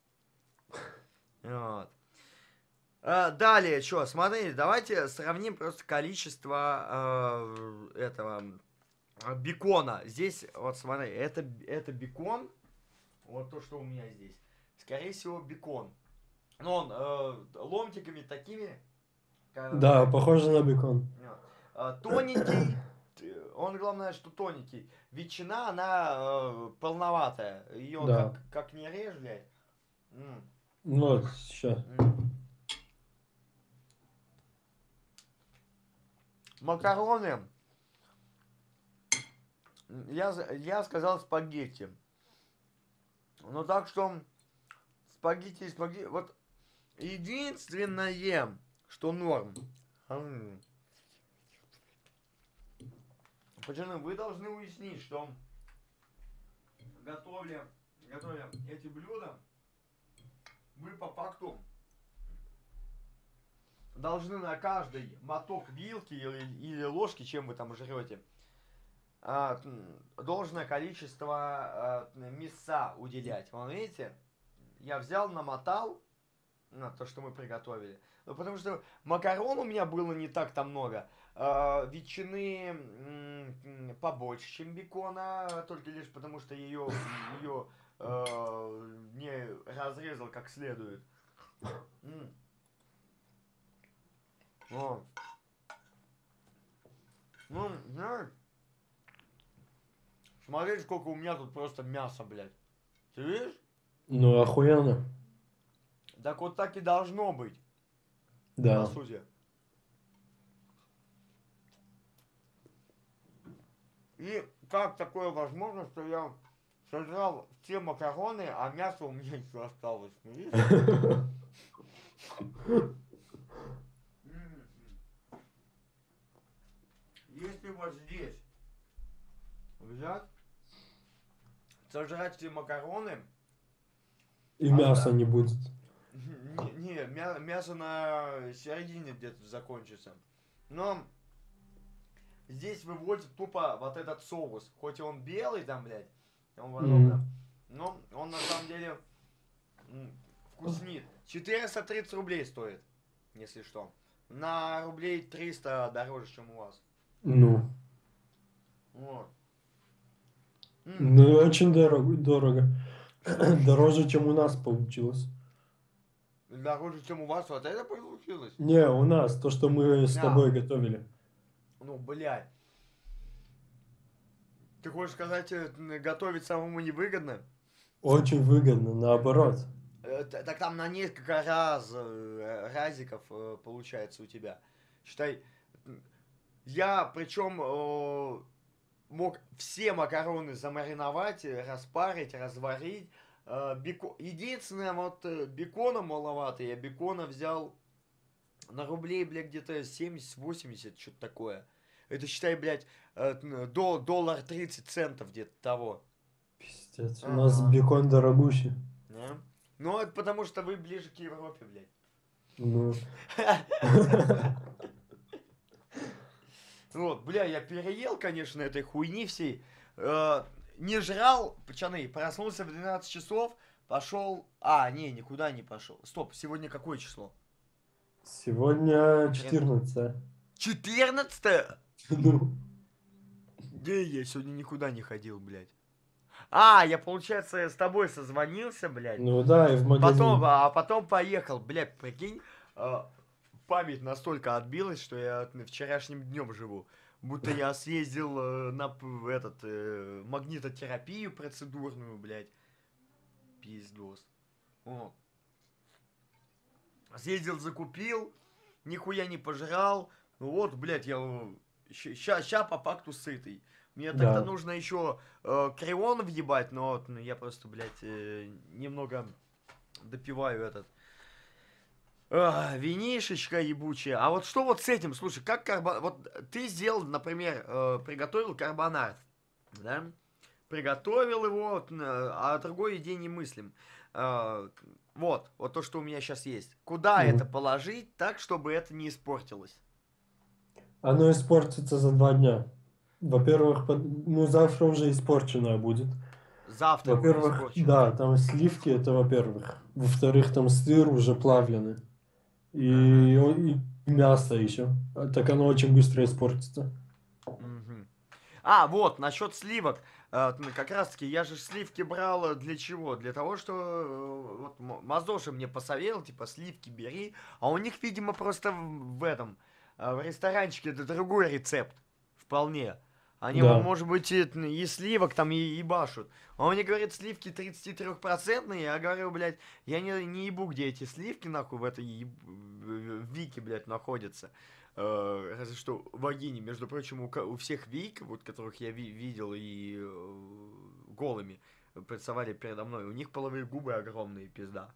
Вот. А, далее, что, смотри, давайте сравним просто количество э, этого э, бекона. Здесь, вот смотри, это, это бекон, вот то, что у меня здесь. Скорее всего, бекон. Но он э, ломтиками такими. как- Да, как- похоже на бекон. вот. Э, Тоненький, т- он главное, что тоненький. Ветчина, она э, полноватая. Ее Да. как, как не режь, блядь. М, Ну, вот, сейчас. м. Макароны. Я, за- я сказал спагетти. Ну так что спагетти и спагетти. Вот единственное, что норм. М. Пацаны, вы должны уяснить, что готовля, готовя эти блюда, вы по факту должны на каждый моток вилки или, или ложки, чем вы там жрете, а, м, должное количество а, мяса уделять. Вон видите, я взял, намотал на то, что мы приготовили. Ну, потому что макарон у меня было не так-то много. А, ветчины м, м, побольше, чем бекона, только лишь потому, что ее, ее э, не разрезал как следует. М. О. Ну, знаешь, смотри, сколько у меня тут просто мяса, блядь. Ты видишь? Ну, охуенно. Так вот так и должно быть, по Да. сути. И как такое возможно, что я сожрал все макароны, а мясо у меня еще осталось? Ну, видишь? М. Если вот здесь взять, сожрать все макароны, И А, мяса да. не будет. не, не, мя- мясо на середине где-то закончится. Но здесь выводит тупо вот этот соус. Хоть и он белый там, блядь, тому подобное. М. Но он на самом деле м, вкуснит. четыреста тридцать рублей стоит, если что. На рублей триста дороже, чем у вас. Ну. Вот. М, Ну, очень дорого. Дорого. что- Дороже, чем у нас получилось. Дороже, чем у вас, вот это получилось? Не, у нас, то, что мы с А. тобой готовили. Ну, блядь. Ты хочешь сказать, э, н- готовить самому невыгодно? Очень выгодно, наоборот. Э, т- Так там на несколько раз э, разиков э, получается у тебя. Считай, м, я причем э, мог все макароны замариновать, э, распарить, разварить. Э, беко- Единственное, вот э, бекона маловато. Я бекона взял на рублей, блядь, где-то семьдесят-восемьдесят, что-то такое. Это считай, блядь, э, н- до, доллар тридцать центов где-то того. Пиздец, у нас Ага. бекон дорогущий. Да? Ну, это потому что вы ближе к Европе, блядь. Ну. Вот, бля, я переел, конечно, этой хуйни всей. Э, не жрал, пацаны, проснулся в двенадцать часов, пошел... А, не, никуда не пошел. Стоп, сегодня какое число? Сегодня четырнадцатое. четырнадцатое? Ну. Да я сегодня никуда не ходил, блядь. А, я, получается, с тобой созвонился, блядь. Ну да, и в магазин. Потом, а потом поехал, блядь, прикинь, а, память настолько отбилась, что я вчерашним днем живу. Будто я съездил э, на п- в этот э, магнитотерапию процедурную, блядь. Пиздос. О. Съездил, закупил, нихуя не пожрал. Ну вот, блядь, я ща, ща по факту сытый. Мне Да. тогда нужно еще э, крион въебать, но вот, ну, я просто, блядь, э, немного допиваю этот а, винишечка ебучая. А вот что вот с этим? Слушай, как карбонат... Вот ты сделал, например, э, приготовил карбонат, да? Приготовил его, вот, н- о другой еде не мыслим. Э, вот, вот то, что у меня сейчас есть. Куда Мгм. это положить так, чтобы это не испортилось? Оно испортится за два дня. Во-первых, под- ну завтра уже испорченное будет. Завтра уже Во-первых, испорчу. да, там сливки, это во-первых. Во-вторых, там сыр уже плавленый. И, о- и мясо еще. А так оно очень быстро испортится. Мгм. А, вот, насчет сливок. Э, т- как раз таки, я же сливки брал э, для чего? Для того, что э, вот М- Мазоша мне посоветовал, типа, сливки бери. А у них, видимо, просто в, в этом, э, в ресторанчике это другой рецепт. Вполне. Они, мо- Да. может быть, и, т- и сливок там и ебашут. А он мне говорит, сливки тридцать три процентные. Я говорю, блядь, я не, не ебу, где эти сливки, нахуй, в этой еб- в в Вике, блядь, находятся. Э, разве что вагине, между прочим, у, ка- у всех вик, вот которых я ви- видел и э, голыми представали передо мной, у них половые губы огромные, пизда.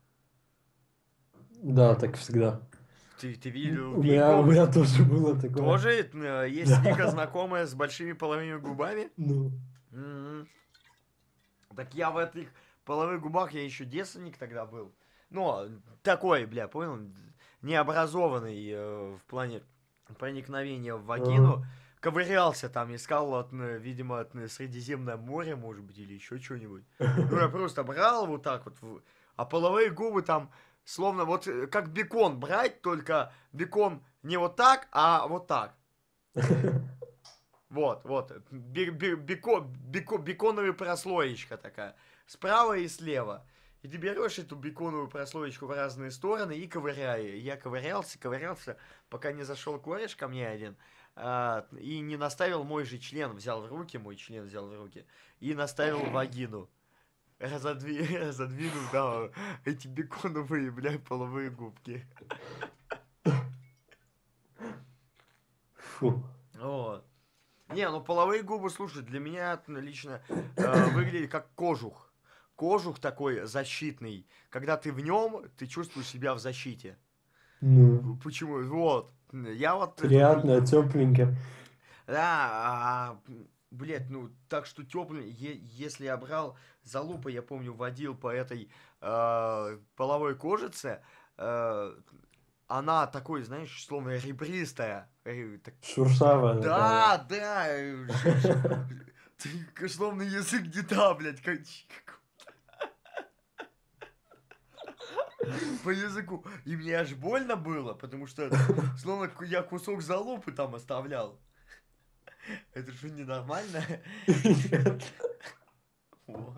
Да, так всегда. Ты, ты видел У меня, у вику? меня тоже было такое. Тоже э, есть Да. вика, знакомая с большими половыми губами? Ну, Мгм. Так я в этих половых губах, я еще девственник тогда был. Ну, такой, бля, понял? Необразованный э, в плане проникновения в вагину. ага. Ковырялся там, искал, вот, ну, видимо, от, ну, Средиземное море, может быть, или еще что-нибудь. Ну, я просто брал вот так вот, в- а половые губы там, словно вот э, как бекон брать, только бекон не вот так, а вот так. Вот, вот, бе- бе- беко- беко- беконовая прослоечка такая, справа и слева. И ты берешь эту беконовую прослоечку в разные стороны и ковыряй. Я ковырялся, ковырялся, пока не зашел кореш ко мне один. а, и не наставил мой же член, взял в руки, мой член взял в руки, и наставил в вагину. Разодви... Разодвинул, да, эти беконовые, блядь, половые губки. Фу. Вот. Не, ну половые губы, слушай, для меня лично э, выглядит как кожух. Кожух такой защитный. Когда ты в нем, ты чувствуешь себя в защите. Ну, Почему? Вот. Я вот... приятно, тепленько. Да, а, блядь, ну так что теплый, если я брал залупы, я помню, водил по этой э, половой кожице, э, она такой, знаешь, словно ребристая. э, так- Шуршавая да, да, э, ж- ж- ты, словно язык деда, блядь, как, по языку. И мне аж больно было, потому что словно ку- я кусок залупы там оставлял. Это же ненормально. такая. Вот.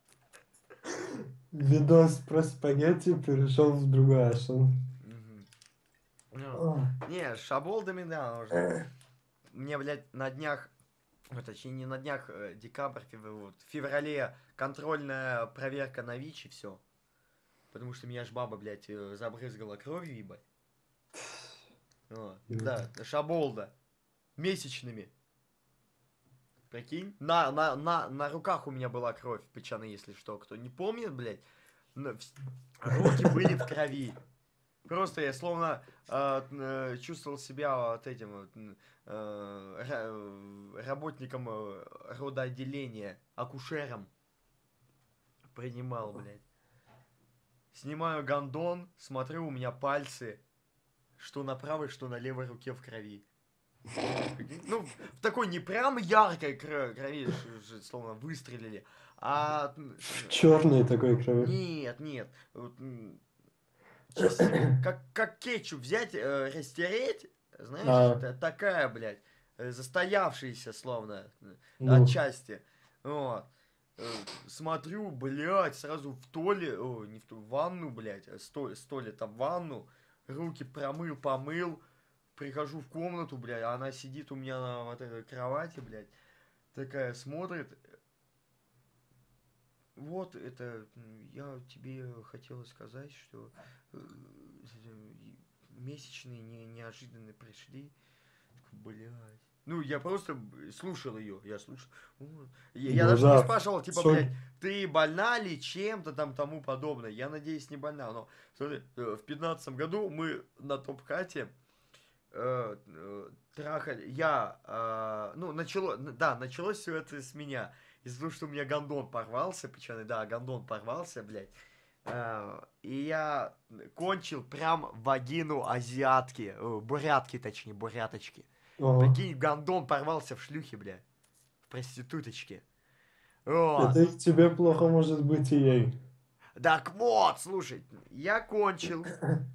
Видос про спагетти перешел в другой ашен. Мгм. Ну, не, с шаболдами, да, нужно. Мне, блядь, на днях, ну, точнее, не на днях, э, декабрь, фев- вот, в феврале контрольная проверка на ВИЧ и все. Потому что меня аж баба, блядь, э, забрызгала кровью, ебать. Вот. Да, шаболда. Месячными. Прикинь? На, на, на, на руках у меня была кровь, пацаны, если что. Кто не помнит, блядь, на- вс- руки были в крови. Просто я словно э, э, чувствовал себя вот этим вот, м, э, ра- работником э, родоотделения, акушером. Принимал, блядь. Снимаю гондон, смотрю, у меня пальцы, что на правой, что на левой руке в крови. Прикинь? Ну, в такой не прям яркой кро- крови, ш- ш- словно выстрелили, а... м, В черной такой крови. Нет, нет. Вот, м, части- как, как кетчуп взять, э, растереть, знаешь, А. та- такая, блядь, э, застоявшаяся, словно, э, Ну. отчасти. Вот. Э, Смотрю, блядь, сразу в туалет, о, не в ту, в ванну, блядь, э, сто, с туалета в ванну, руки промыл, помыл, прихожу в комнату, блядь, а она сидит у меня на вот этой кровати, блядь, такая смотрит. Вот это м, я тебе хотела сказать, что э, месячные не, неожиданно пришли. Такой, блядь. Ну, я просто б- слушал ее, я слушал. Вот. Я, я Ну даже не да, спрашивал, типа, шок. блядь, ты больна ли чем-то там тому подобное. Я надеюсь, не больна. Но смотри, э, в пятнадцатом году мы на топ-хате э, э, трахали. Я, э, ну, начало, н- да, началось все это с меня. Из-за того, что у меня гондон порвался, пацаны, да, гондон порвался, блядь. Э, и я кончил прям в вагину азиатки, э, бурятки, точнее, буряточки. Ага. Прикинь, гондон порвался в шлюхе, бля, в проституточке. Вот. Это и тебе плохо может быть и ей. Так вот, слушай, я кончил,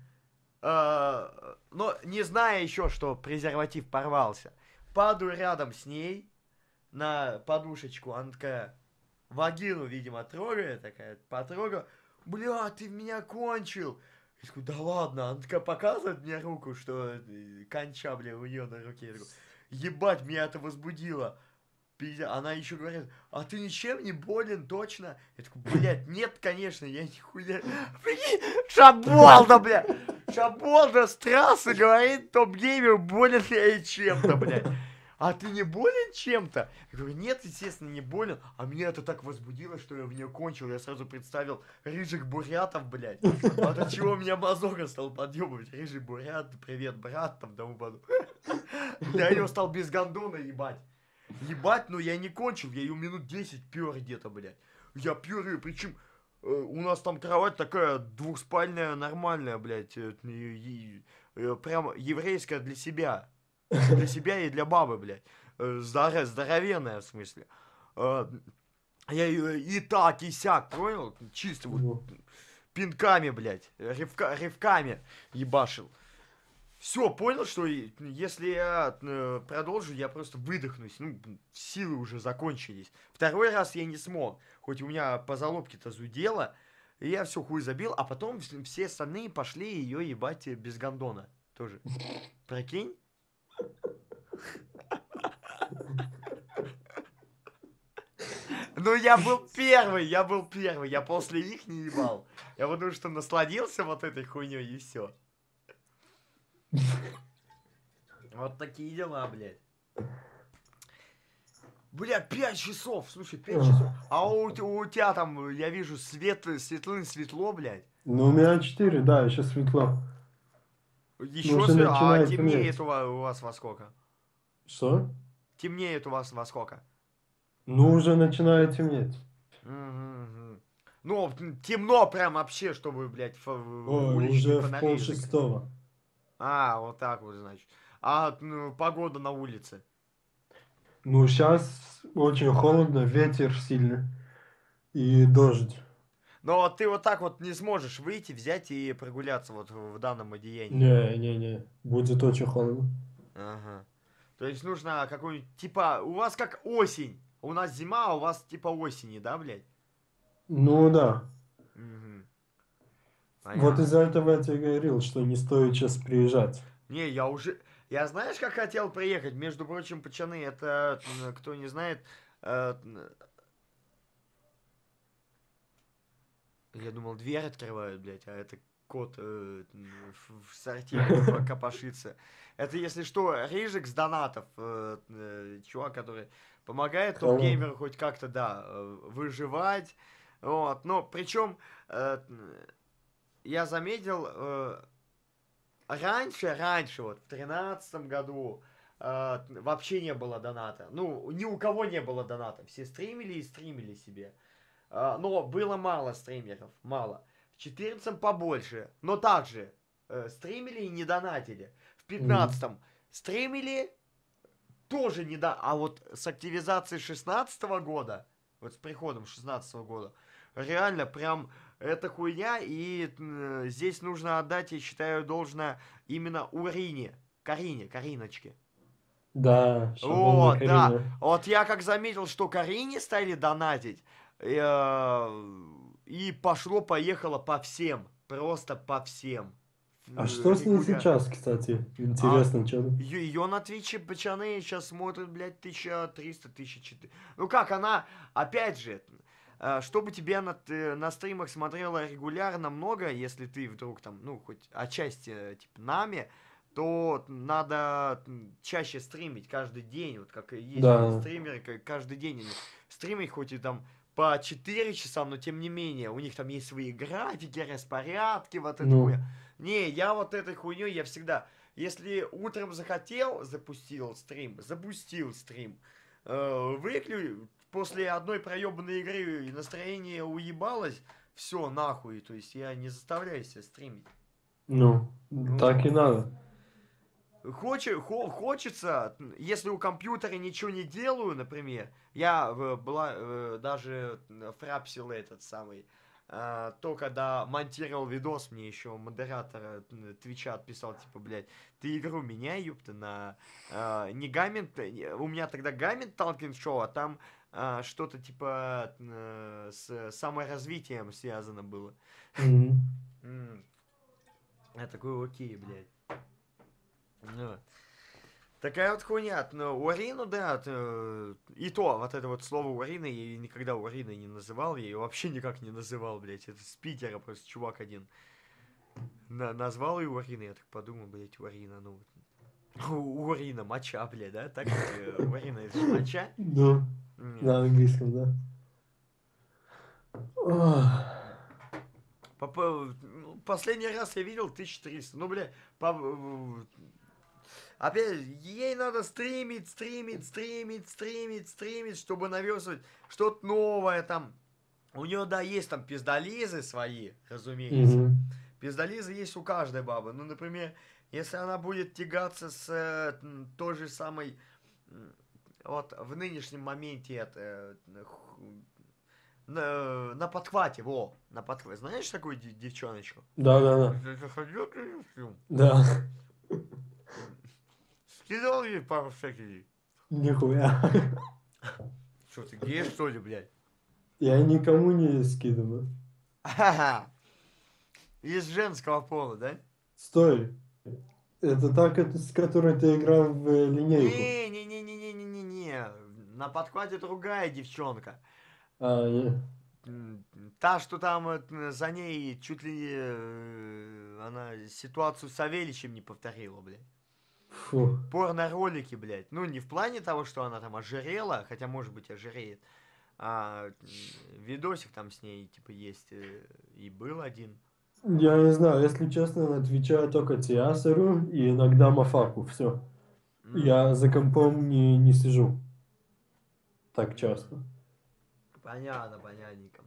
э, но не зная еще, что презерватив порвался. Падаю рядом с ней на подушечку, она такая, вагину, видимо, трогает, такая, потрогала. Бля, ты в меня кончил. Я такой, да ладно. Она такая показывает мне руку, что э, конча, бля, у нее на руке. Я такой, ебать, меня это возбудило. Пиздец. Она еще говорит, а ты ничем не болен, точно? Я такой, блядь, нет, конечно, я нихуя... Прикинь, Шаболда, бля! Шаболда с трассы говорит, топ-геймер, болен ли я чем-то, блядь. А ты не болен чем-то? Я говорю, нет, естественно, не болен. А меня это так возбудило, что я в нее кончил. Я сразу представил рыжих бурятов, блядь. А от чего меня мазока стал подъебывать. Рыжий бурят, привет, брат, там, тому подобное. Я ее стал без гондона ебать. Ебать, но я не кончил, я ее минут десять пер где-то, блядь. Я пер ее, причем э, у нас там кровать такая двухспальная, нормальная, блядь. э, и- и- э, прям еврейская для себя. Для себя и для бабы, блядь. Э, здоро- здоровенная, в смысле. Э, я ее и так, и сяк, понял? Чисто вот Ну. пинками, блядь, рывка, рывками ебашил. Все, понял, что и- если я э, продолжу, я просто выдохнусь. Ну, силы уже закончились. Второй раз я не смог. Хоть у меня по залобке-то зудело. И я все хуй забил. А потом вс- все остальные пошли ее ебать э, без гондона. Тоже. Прикинь? Ну, я был первый, я был первый. Я после них не ебал. Я потому что насладился вот этой хуйней и все. Вот такие дела, блядь. Бля, пять часов, слушай, пять часов. А у, те- у тебя там, я вижу, свет, светлым светло, блядь. Ну, у меня четыре, да, еще светло. Еще уже свет, а начинает темнеет темнеть. у вас, у вас во сколько? Что? Темнеет у вас во сколько? Ну, уже начинает темнеть. Мгм, мгм. Ну, м, темно прям вообще, чтобы, блядь, фа- Ой, уличные уже в фонари пол заг- шестого. А, вот так вот, значит. А ну, погода на улице? Ну, сейчас очень холодно, ветер сильный и дождь. Но ты вот так вот не сможешь выйти, взять и прогуляться вот в в данном одеянии. Не-не-не, будет очень холодно. Ага. То есть нужно какой-нибудь, типа, у вас как осень. У нас зима, а у вас типа осени, да, блядь? Ну, да. Мгм. Вот Понятно. из-за этого я тебе говорил, что не стоит сейчас приезжать. Не, я уже... Я знаешь, как хотел приехать? Между прочим, пацаны, это, м, кто не знает, э, н- я думал, дверь открывают, блядь, а это кот э, н- в, в сортире копо- копошится. Это, если что, Рижик с донатов, э, э, чувак, который помогает Hello. топ-геймеру хоть как-то, да, э, выживать. Вот, но причем э, н- я заметил, э, раньше, раньше, вот в тринадцатом году э, вообще не было доната. Ну, ни у кого не было доната. Все стримили и стримили себе. А, но было мало стримеров, мало. В четырнадцатом побольше, но также э, стримили и не донатили. В Мгм. пятнадцатом стримили, тоже не да. А вот с активизацией шестнадцатого года, вот с приходом шестнадцатого года, реально прям это хуйня, и э, здесь нужно отдать, я считаю, должное именно Урине, Карине, Кариночке. Да, шабанной Вот, да. Карине. Вот я как заметил, что Карине стали донатить, э, и пошло-поехало по всем. Просто по всем. А Э, что с ней Регулярно. сейчас, кстати? А Интересно, что? ее на Твиче пацаны сейчас смотрят, блядь, тысяча триста, тысяча четыреста. Ну как, она, опять же, э, чтобы тебя на, т- на стримах смотрела регулярно много, если ты вдруг там, ну, хоть отчасти, э, типа, нами, то надо м, чаще стримить каждый день, вот как и есть Да. стримеры, ка- каждый день они стримят, хоть и там по четыре часа, но тем не менее, у них там есть свои графики, распорядки, вот это Ну, хуйня. Не, я вот этой хуйней, я всегда, если утром захотел, запустил стрим, запустил стрим, э, выклю, после одной проебанной игры настроение уебалось, все, нахуй, то есть я не заставляю себя стримить. ну, так и Вот. надо. Хоче, хо- хочется, если у компьютера ничего не делаю, например, я э, была, э, даже э, фрапсил этот самый, э, то, когда монтировал видос, мне еще модератор э, Твича отписал, типа, блядь, ты игру меняй, ёпта, на э, не гаммент, э, у меня тогда гаммент Талкин шоу, а там э, что-то типа э, с саморазвитием связано было. Мгм. М, Я такой, окей, блядь. Ну. Такая вот хуйня. Ну, Уарину, да, т- и то, вот это вот слово Уарина, я её никогда Уариной не называл, я ее вообще никак не называл, блядь. Это с Питера просто чувак один на- назвал ее Уариной, я так подумал, блядь, Уарина, ну, Урина, моча, блядь, да? Так ведь э, Урина, это же моча? Ну, Не. на английском, да. Ох. По- по- ну, Последний раз я видел тысяча триста. Ну, бля, по- опять, ей надо стримить, стримить, стримить, стримить, стримить, чтобы наверстывать что-то новое там. У нее, да, есть там пиздолизы свои, разумеется. Мгм. Пиздолизы есть у каждой бабы. Ну, например, если она будет тягаться с э, м, той же самой, м, вот в нынешнем моменте это, э, ху- на, на подхвате, во, на подхвате. Знаешь такую де- девчоночку? Да, да, да. Ты заходил к ней в стрим? Да. Скидывал ей пару всяких. Нихуя. Что, ты гей, что ли, блядь? Я никому не скидываю. Ага. Из женского пола, да? Стой. Это та, ко- с которой ты играл в э, линейку. Не-не-не-не-не-не-не. На подхвате другая девчонка. А, не. М, Та, что там э, за ней чуть ли э, она ситуацию с Савельичем не повторила, блядь. Фу. Порно-ролики, блядь. Ну, не в плане того, что она там ожирела, хотя, может быть, ожиреет. А м, видосик там с ней, типа, есть э, и был один. Я не знаю, если честно, отвечаю только Тиасеру и иногда Мафаку. Все. М, Я за компом не, не сижу так часто. Понятно, понятненько.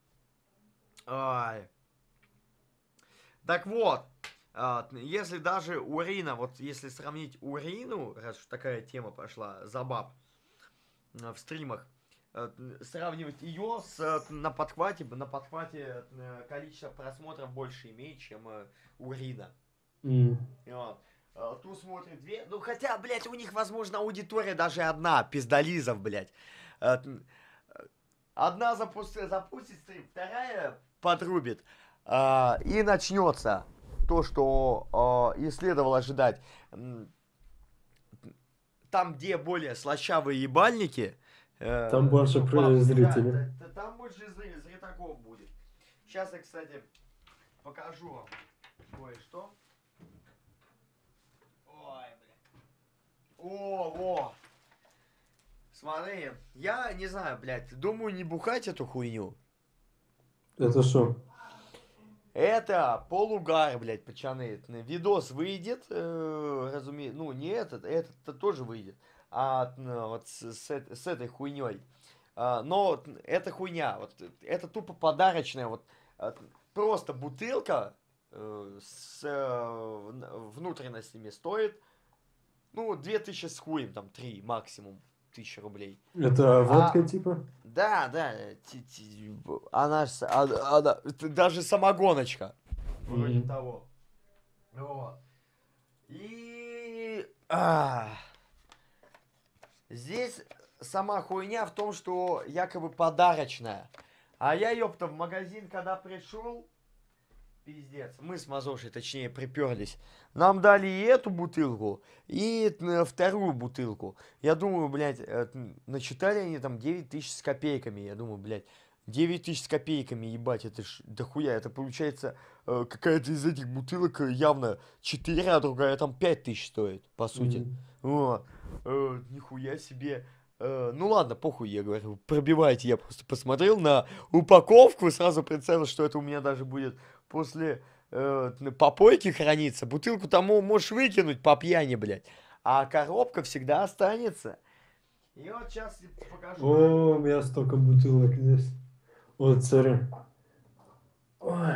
Ай. Так вот, а, если даже урина, вот если сравнить урину, раз уж такая тема пошла, за баб а, в стримах, а, сравнивать ее с а, на подхвате, на подхвате а, количество просмотров больше имеет, чем а, урина. М. Вот. А, Ту смотрит две, ну хотя, блядь, у них, возможно, аудитория даже одна, пиздолизов, блядь. А, т- Одна запустит, запустит стрим, вторая подрубит. А, и начнется то, что а, и следовало ожидать. М, Там, где более слащавые ебальники, э, Там больше ну, про- бабки, да, зрителей. та- та- там больше зри- зритаков будет. Сейчас я, кстати, покажу вам кое-что. Ой, блядь. О, во. Смотри, я не знаю, блядь, думаю не бухать эту хуйню. Это что? Это полугар, блядь, пацаны. Видос выйдет, э, разумеется, ну не этот, этот тоже выйдет, а ну, вот с, с, эт- с этой хуйней. А, но вот эта хуйня, вот это тупо подарочная, вот а, просто бутылка э, с э, вн- внутренностями стоит, ну, две тысячи с хуем, там, три максимум тысячи рублей. Это водка А, типа? Да, да, ти- ти- б- она, ж с- а- она- это даже самогоночка. Вроде Мгм. того. Вот. И а, здесь сама хуйня в том, что якобы подарочная. А я, ёпта, в магазин, когда пришел, пиздец, мы с Мазошей, точнее, приперлись. Нам дали и эту бутылку, и э, вторую бутылку. Я думаю, блядь, э, н- насчитали они там девять тысяч с копейками. Я думаю, блядь, девять тысяч с копейками, ебать, это ж дохуя. Это получается э, какая-то из этих бутылок э, явно четыре, а другая там пять тысяч стоит, по сути. Мгм. Вот. Э, нихуя себе. Э, ну ладно, похуй, я говорю, пробивайте. Я просто посмотрел на упаковку, сразу прицелился, что это у меня даже будет после э, н- попойки хранится. Бутылку там мо- можешь выкинуть по пьяни, блядь. А коробка всегда останется. И вот сейчас покажу. О, у меня столько бутылок здесь. Вот, смотри. Ой.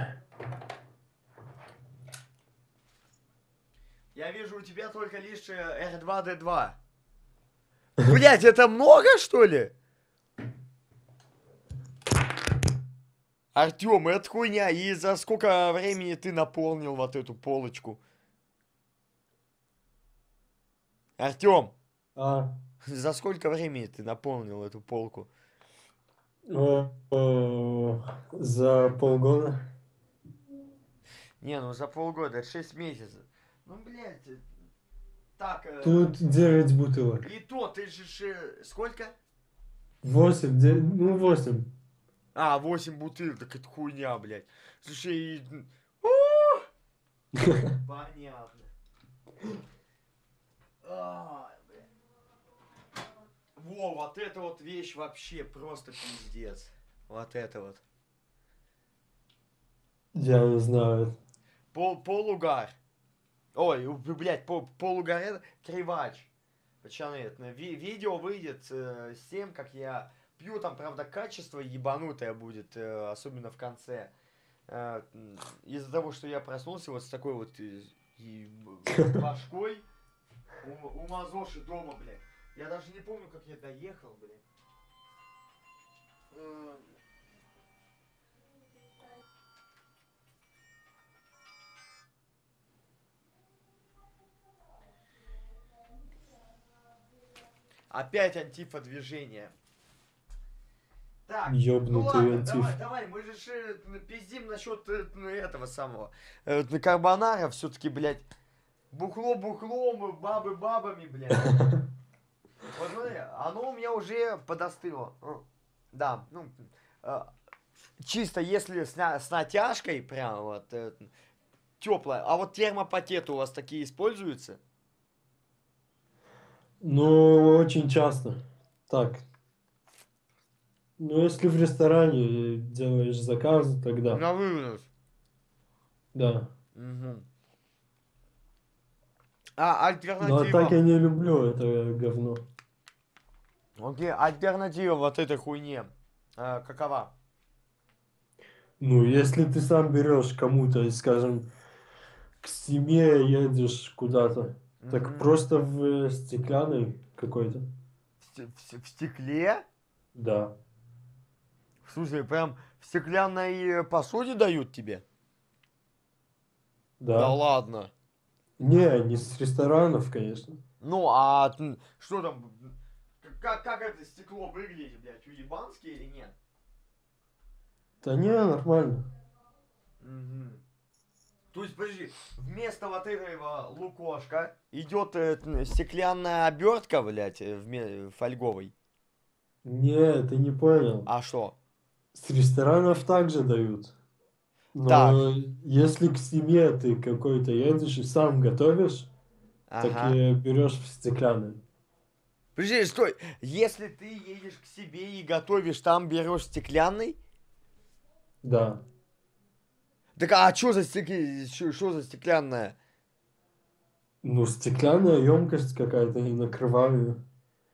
Я вижу у тебя только лишь э, эр два дэ два. Блять, это много, что ли? Артем, это хуйня. И за сколько времени ты наполнил вот эту полочку? Артем, А, за сколько времени ты наполнил эту полку? о, о, за полгода. Не, ну за полгода, это шесть месяцев. Ну, блядь, э, так... э, Тут девять бутылок. И то, ты же ж, э, сколько? Восемь, девять, ну восемь. А, восемь бутылок, так это хуйня, блядь. Слушай, и... у, понятно. Ай, блядь. Во, вот эта вот вещь вообще просто пиздец. Вот это вот. Я не знаю. Пол, полугар. Ой, у- блядь, пол, полугар это кривач. Пацаны, это ви- видео выйдет э, с тем, как я пью, там, правда, качество ебанутое будет, э, особенно в конце. Э, м, из-за того, что я проснулся вот с такой вот э, и, б- башкой у, у Мазоши дома, блядь. Я даже не помню, как я доехал, блядь. Э, Опять антифа движение. Так, ну Ёбнутый ладно, антиф. давай, давай, мы же ж, э, пиздим насчет э, ну, этого самого. Э, на карбонара все-таки, блядь, Бухло бухлом, бабы бабами, блядь. Вот смотри, оно у меня уже подостыло. Ну, да, ну, э, чисто если с, на- с натяжкой, прям вот, теплое. А вот термопакеты у вас такие используются? Ну, очень часто. Так. Ну, если в ресторане делаешь заказ, тогда. На вынос. Да. Мгм. А Ну, а так альтернатива? я не люблю это говно. Окей, альтернатива вот этой хуйне. э, какова? Ну, если ты сам берешь кому-то, скажем, к семье едешь куда-то, так Мгм. просто в стеклянной какой-то. В, сте- в се- в стекле? Да. В смысле, прям в стеклянной э, посуде дают тебе? Да Да. ладно. Не, не с ресторанов, конечно. Ну, а т- что там? к- Как, как это стекло выглядит, блядь, уебанский или нет? Да не, нормально. Мгм. То есть, подожди, вместо вот этого лукошка идет э, т- стеклянная обертка, блядь, э, вме- фольговой. Не, ты не понял. А что? С ресторанов также дают. Так, Но если к семье ты какой-то едешь и сам готовишь, так ага. и берешь в стеклянной. Подожди, стой. Если ты едешь к себе и готовишь, там берешь стеклянный? Да. Так а что за стекли... что за стеклянная? Ну, стеклянная емкость какая-то, и накрываю.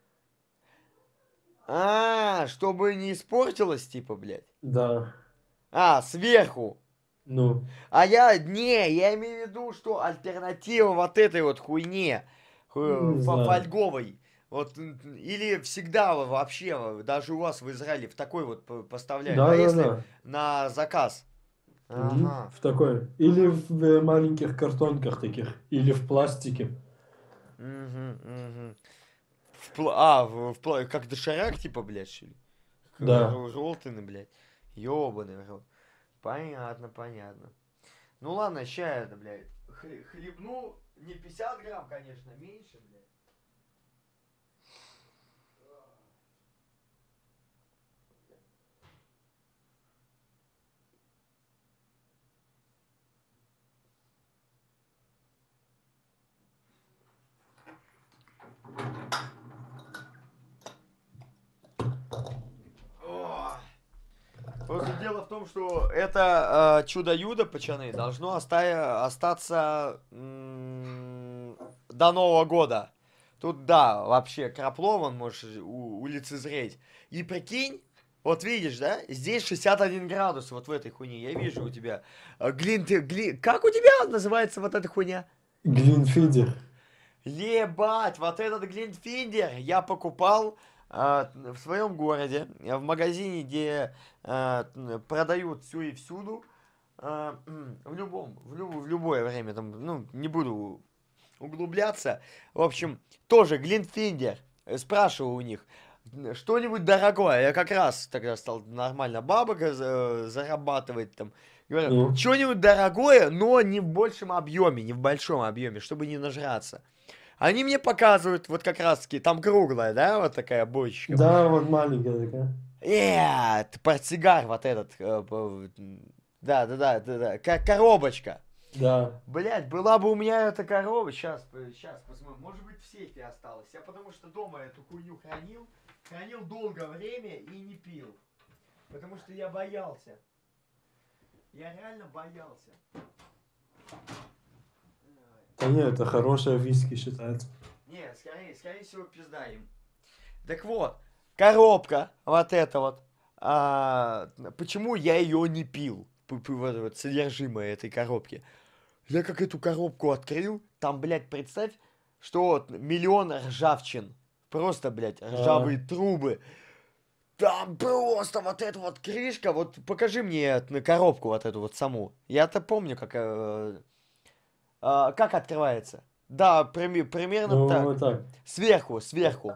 А, чтобы не испортилось, типа, блядь. Да. А, сверху. Ну, А я, не, я имею в виду, что альтернатива вот этой вот хуйне, ну, э, не фо- знаю. фольговой, вот, м, или всегда во- вообще, э, даже у вас в Израиле в такой вот п- поставляют, а если Да-да-да. на заказ? Мгм. Ага. В такой. Или в э, маленьких картонках таких. Или в пластике. Мгм, мгм. В пла- а, в, в пла- как доширак, типа, блядь, что ли? Да. Желтый, блядь. Ёбаный рот. Понятно, понятно. Ну ладно, ща это, блядь, хле- хлебну не пятьдесят грамм, конечно, меньше, блядь. О. Просто дело в том, что это э, чудо-юдо, пацаны, должно оста- остаться м, до Нового года. Тут, да, вообще, крапло, он может у- улицезреть. И прикинь, вот видишь, да, здесь шестьдесят один градус вот в этой хуйне. Я вижу у тебя. э, Глинт, гли... Как у тебя называется вот эта хуйня? Глинфидер. Ебать, вот этот Глинфиндер я покупал а, в своем городе, э, в магазине, где а, н- продают все и всюду, а, в любом, в, люб- в любое время, там, ну, не буду углубляться. В общем, тоже Глинфиндер. Э, Спрашиваю у них, н- что-нибудь дорогое. Я как раз тогда стал нормально бабок э, за- зарабатывать там. Говорю, Ну. что-нибудь дорогое, но не в большем объеме, не в большом объеме, чтобы не нажраться. Они мне показывают, вот как раз таки, там круглая, да, вот такая бочечка. Да, вот маленькая такая. Нет, портсигар вот этот. э, п- Да, да, да, да, да. ко- Коробочка. Да. Блять, была бы у меня эта коробочка. Сейчас, сейчас посмотрим. Может быть, в сейфе осталось. Я потому что дома эту хуйню хранил. Хранил долгое время и не пил. Потому что я боялся. Я реально боялся. Да нет, это хорошая виски считается. Не, скорее, скорее всего, пизда им. Так вот, коробка, вот эта вот. А, почему я ее не пил? П- п- Вот, вот содержимое этой коробки. Я как эту коробку открыл, там, блядь, представь, что вот миллион ржавчин. Просто, блядь, ржавые трубы. Там просто вот эта вот крышка, вот покажи мне эту коробку вот эту вот саму. Я-то помню, как, э, а, как открывается. Да, прими- примерно Ну, так. вот так. Сверху, сверху.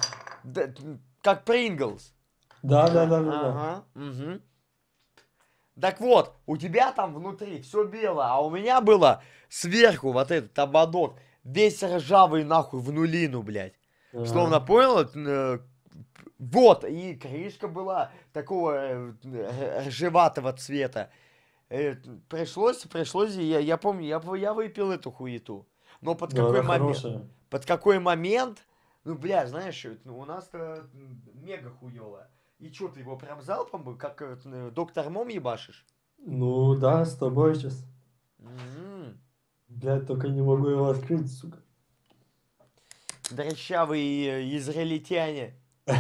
Да, м, как Принглс. Да, да, А, да, да, да. Ага, угу. Так вот, у тебя там внутри все белое, а у меня было сверху вот этот ободок, весь ржавый нахуй в нулину, блядь. Словно, А, понял? Э, Вот, и крышка была такого э, р- ржеватого цвета. Э, Пришлось, пришлось, я, я помню, я, в- я выпил эту хуету. Но под ну какой она момент, хорошая. под какой момент, ну, бля, знаешь, э, ну, у нас-то м, мега хуёво. И чё, ты его прям залпом, бы, как э, т- доктор Мом ебашишь? Ну да, с тобой сейчас. М, Блядь, только не могу его открыть, сука. Дрощавые э, израильтяне.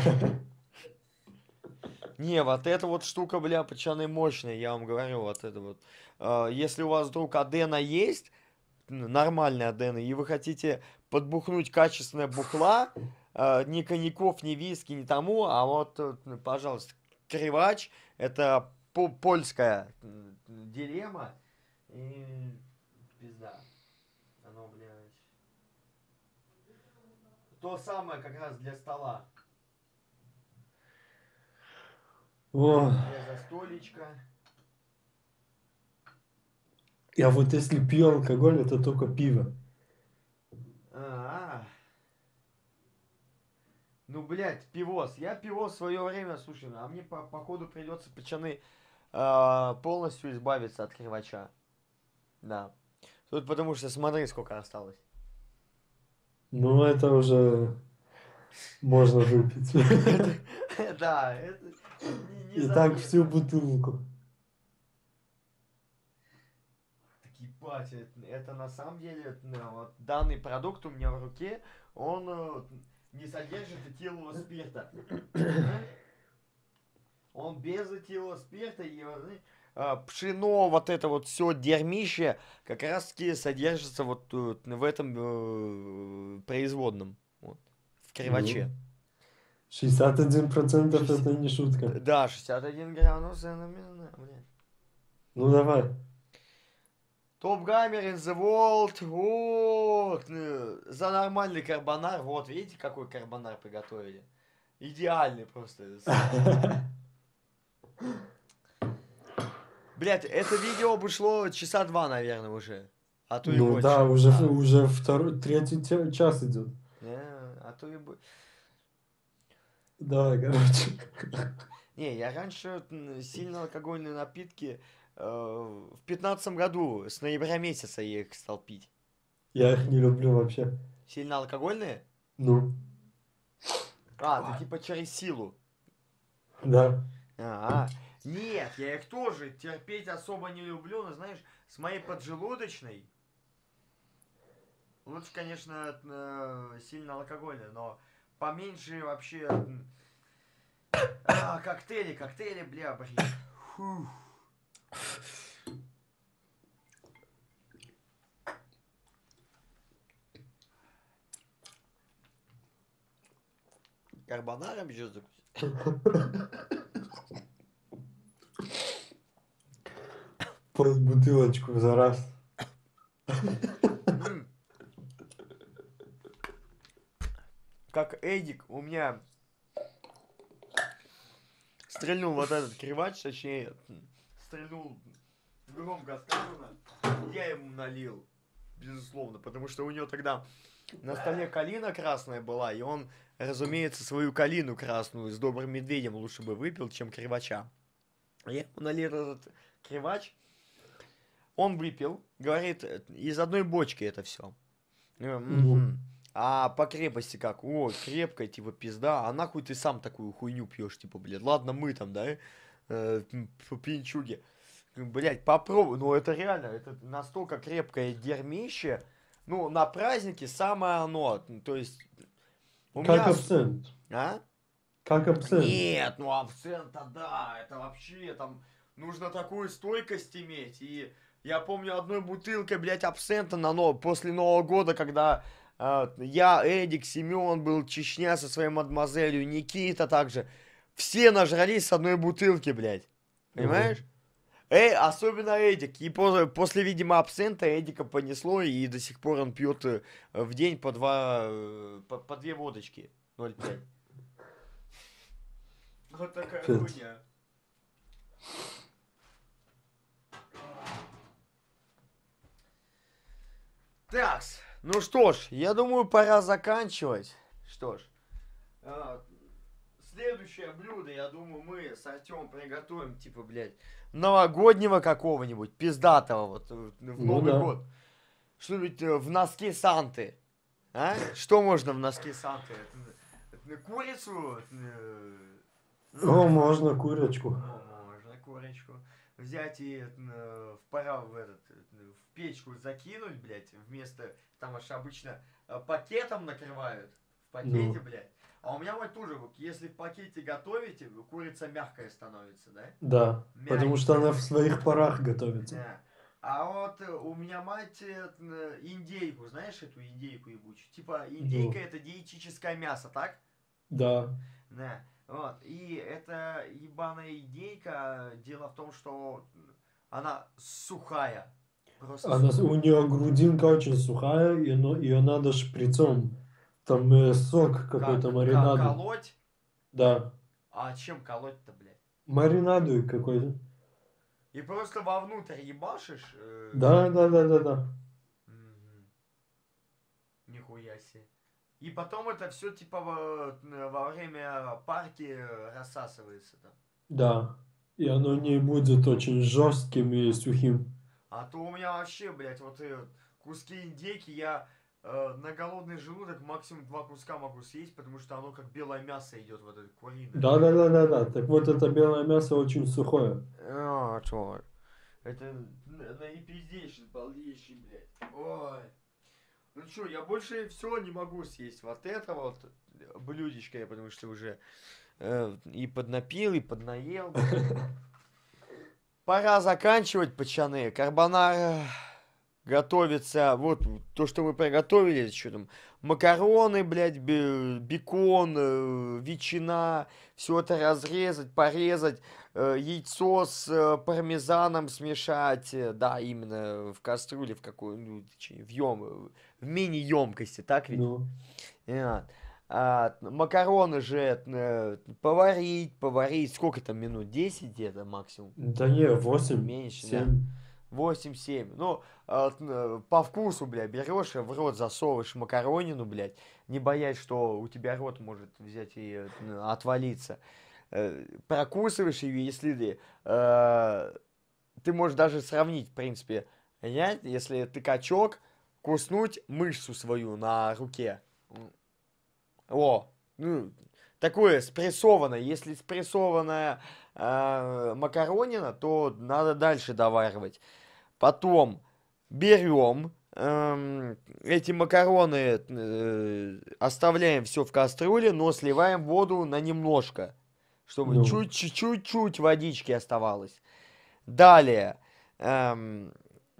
Не, вот эта вот штука, бля, пацаны, мощная, я вам говорю, вот это вот. А, Если у вас вдруг Адена есть, н- нормальная Адена, и вы хотите подбухнуть качественное бухла, а, ни коньяков, ни виски, ни тому, а вот, э, н- пожалуйста, Кривач, это по- польская м, дилемма, и пизда. Оно, блядь, то самое как раз для стола, О, для застолечка. я вот если пью алкоголь, это только пиво. А, Ну, блядь, пивос. Я пивос в свое время, слушай, а мне по походу придется, пацаны, а, полностью избавиться от кривача. Да. Тут потому что смотри, сколько осталось. Ну, это уже можно выпить. Это, да, это не, не И так всю заметно. бутылку. Так ебать, это, это на самом деле, ну, вот данный продукт у меня в руке, он э, не содержит этилового спирта. Понимаешь? Он без этилового спирта, и вот, знаешь, а, пшено, вот это вот все дерьмище, как раз таки содержится вот э, в этом э, производном, вот, в Ну, криваче. шестьдесят один процент Шесть- это не шутка. Да, шестьдесят один грамм, ну, феноменально, блядь. Ну, давай. Топ Гаммер in the World, вот, э, за нормальный карбонар, вот, видите, какой карбонар приготовили? Идеальный просто. Блять, это видео бы шло часа два, наверное, уже. А то и Ну да, больше. уже, Да. уже второй, третий те- час идет. Не, а то и больше. Давай, короче. Не, я раньше м, сильно алкогольные напитки э, в пятнадцатом году, с ноября месяца я их стал пить. Я их не люблю вообще. Сильно алкогольные? Ну, А, ты типа через силу. да. А, нет, я их тоже терпеть особо не люблю, но знаешь, с моей поджелудочной лучше, конечно, э, сильно алкогольные, но поменьше вообще. м, А, коктейли, коктейли, бля, блин. Фух. Карбонаром еще закусить? Пол бутылочку за раз. М. Как Эдик у меня стрельнул вот этот кривач, точнее, м, стрельнул громко сказано, я ему налил, безусловно, потому что у него тогда на столе калина красная была, и он, разумеется, свою калину красную с добрым медведем лучше бы выпил, чем кривача. Я ему налил этот кривач, он выпил, говорит, «Э, из одной бочки это все. Ну, А по крепости как? О, крепкая, типа, пизда. А нахуй ты сам такую хуйню пьешь, типа, блядь. Ладно, мы там, да, э, м, п- пьянчуги. Блядь, попробуй. Ну, это реально, это настолько крепкое дерьмище. Ну, на празднике самое оно. Ну, то есть, у как меня... с- абсент. А? Как абсент. Нет, ну абсента, да, это вообще там нужно такую стойкость иметь. И я помню одной бутылкой, блядь, абсента на но... после Нового года, когда э, я, Эдик, Семен был, Чечня со своей мадемуазелью, Никита также. Все нажрались с одной бутылки, блядь. Ого. Понимаешь? Эй, особенно Эдик. И по- после, видимо, абсента Эдика понесло, и до сих пор он пьет э, в день по два, э, по, по две водочки. ноль пять. Вот такая Пять. хуйня. Ну что ж, я думаю, пора заканчивать. Что ж, а, следующее блюдо, я думаю, мы с Артемом приготовим, типа, блядь, новогоднего какого-нибудь, пиздатого, вот, э, в Ну Новый да. год. Что-нибудь э, в носке Санты. А? Что можно в носке Санты? Это, это курицу? э, О, можно курочку. Ну, можно курочку взять и э, в пора в этот э, в печку закинуть, блядь, вместо там аж обычно э, пакетом накрывают в пакете, Ну. блядь. А у меня вот тоже, вот, если в пакете готовите, курица мягкая становится, да? Да, потому что она в своих парах готовится. Да. А вот э, у меня мать э, н- индейку, знаешь эту индейку ебучую? Типа индейка Ну. это диетическое мясо, так? Да. Да. Вот. И эта ебаная индейка, дело в том, что она сухая. Просто Она, сухая. у нее грудинка очень сухая, и но- ее надо шприцом. Там э, сок какой-то, Как, маринаду. колоть? Да. А чем колоть-то, блядь? Маринаду какой-то. И просто вовнутрь ебашишь? э, Да, да, да, да, да. Мгм. Нихуя себе. И потом это все типа во, во время парки рассасывается там. Да. И оно не будет очень жестким и сухим. А то у меня вообще, блядь, вот э, куски индейки я э, на голодный желудок максимум два куска могу съесть, потому что оно как белое мясо идет, вот это куриное. Да, да, да, да, да. Так вот это белое мясо очень сухое. А, чувак. Это на- наипиздейший, балдейший, блядь. Ой. Ну чё, я больше все не могу съесть вот это вот блюдечко, я потому что уже э, и поднапил, и поднаел. Пора заканчивать, пацаны. Карбонара готовится. Вот то, что мы приготовили. Что там? Макароны, блядь, бе- бекон, э, ветчина. Все это разрезать, порезать. э, Яйцо с э, пармезаном смешать. э, Да, именно в кастрюле, в какой, ну, точнее, в ем, в мини-емкости, так ведь? Ну, Вот. А, макароны же э, поварить, поварить. Сколько там минут? десять где-то максимум? да не, восемь, Меньше, да. семь. восемь-семь. Ну, а, т- э, по вкусу, бля, берешь и в рот засовываешь макаронину, блядь, не боясь, что у тебя рот может взять и э, н- отвалиться. Э, Прокусываешь ее, если ты, э, ты можешь даже сравнить, в принципе, понять, если ты качок, куснуть мышцу свою на руке. М. О, ну, такое спрессованное. Если спрессованная э, макаронина, то надо дальше доваривать. Потом берем эм, эти макароны, э, оставляем все в кастрюле, но сливаем воду на немножко, чтобы Ну, чуть- чуть-чуть водички оставалось. Далее эм,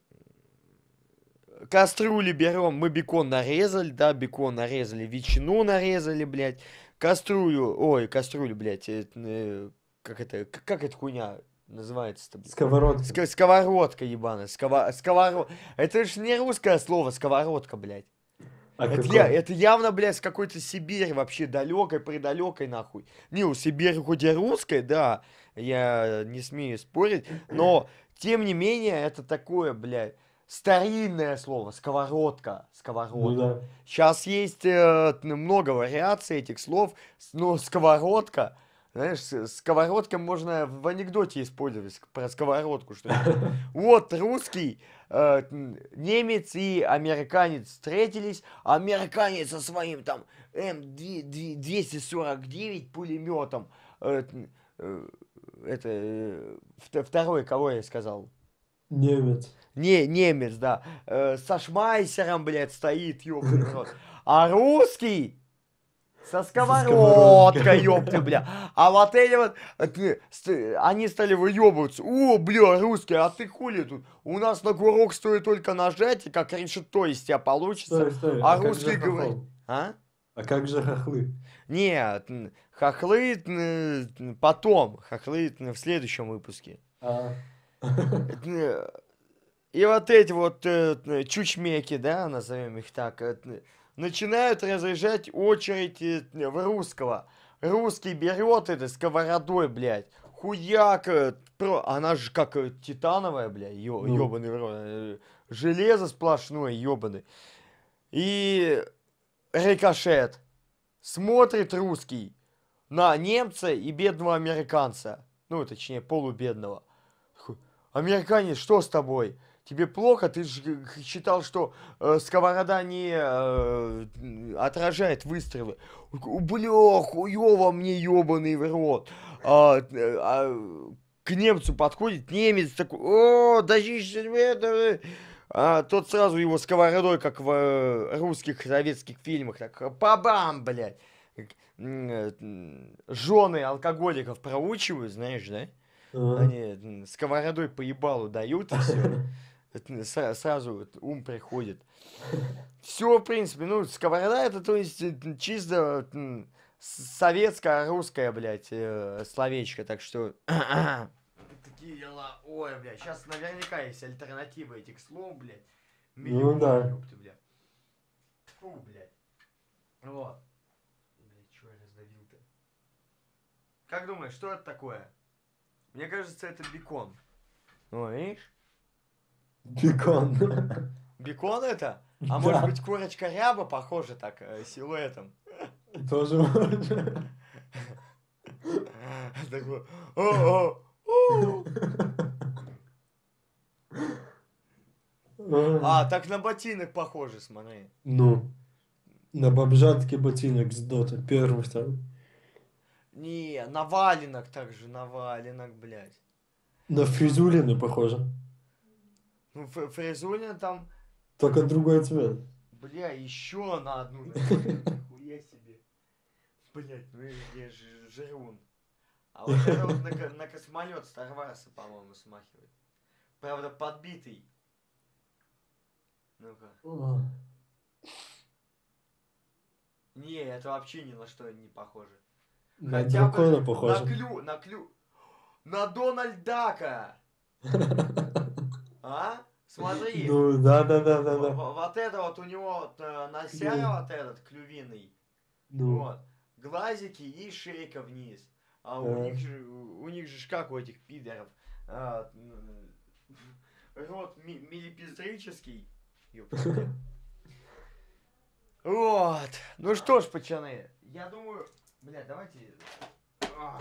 кастрюли берем, мы бекон нарезали, да, бекон нарезали, ветчину нарезали, блядь, кастрюлю, ой, кастрюлю, блядь, э, э, как это, к- как эта хуйня называется-то, блядь? сковородка. Ска- сковородка ебаная, скова- сковород... Это ж не русское слово, сковородка, блядь. А Это, какой? я, это явно, блядь, с какой-то Сибири вообще далекой, предалекой, нахуй. Не, у Сибири хоть и русская, да, я не смею спорить, но, тем не менее, это такое, блядь, старинное слово, сковородка, Ну сковородка. да. Сейчас есть э, много вариаций этих слов, с- но сковородка, знаешь, с- сковородка можно в анекдоте использовать ск- про сковородку, что вот русский, э, н- немец и американец встретились, а американец со своим там эм двести сорок девять пулеметом, э, н- э, это, э, вт- второй, кого я сказал? Немец. Не, немец, да. Э, со шмайсером, блядь, стоит, ёбаный в рот. А русский со сковородкой. сковородкой, ёпты, бля. А вот эти вот, э, ты- ст- они стали выебываться. О, бля, русский, а ты хули тут? У нас на курок стоит только нажать, и как решето из тебя получится. Стой, стой, А а как русский же говорит... хохол? А? А как же хохлы? Нет, н- хохлы н- потом. Хохлы н- в следующем выпуске. А. Э, И вот эти вот э, т- чучмеки, да, назовем их так, э, т- начинают разъезжать очередь э, в русского. Русский берет это сковородой, блядь, хуяк, э, про- она же как э, титановая, блядь, ё, Ну. ёбаный в рот, э, железо сплошное, ёбаный. И рикошет. Смотрит русский на немца и бедного американца. Ну, точнее, полубедного. Такой, американец, что с тобой? Тебе плохо? Ты же считал, что э, сковорода не э, отражает выстрелы. Бля, хуёво мне ёбаный в рот. А, а, к немцу подходит немец такой, о, дождись, а тот сразу его сковородой, как в э, русских советских фильмах, так, па-бам, блядь. Жены алкоголиков проучивают, знаешь, да? Ага. Они сковородой по ебалу дают, и все. Сразу ум приходит. Все, в принципе, ну, сковорода это, то есть, чисто советская, русская, блядь, словечко, так что... Такие дела. Ой, блядь, сейчас наверняка есть альтернатива этих слов, блядь. Ну да. ёпты, блядь. Фу, блядь. Вот. Блядь, чё я раздавил-то? Как думаешь, что это такое? Мне кажется, это бекон. Ну, видишь? Бекон. Бекон это? А Да. может быть, курочка ряба похожа так, э, силуэтом? Тоже можно. Такой, о, о, о. А, так на ботинок похоже, смотри. Ну, на бомжатке ботинок с дота, первый, второй. Не, на валенок также, на валенок, блядь. На фризулины похоже. Ну, ф- фрезулин там, Только другой цвет. бля, еще на одну. Нихуя себе. Блядь, ну я ж- жрун. А вот это вот на, ко- на космолет Старварса, по-моему, смахивает. Правда, подбитый. Ну-ка. О, Не, это вообще ни на что не похоже. На Хотя бы дракона на похоже. клю, на клю, на Дональд Дака. А? Смотри. Ну, да, да, да, да, В- да. в- Вот это вот у него вот, э, носяра Клюв. вот этот клювиный. Ну, Вот. Глазики и шейка вниз. А у А. них же, у них же ж как у этих пидоров. а, м, рот ми- милипиздрический. Ёпта, бля. Вот. Ну что ж, пацаны, я думаю, бля, давайте. А.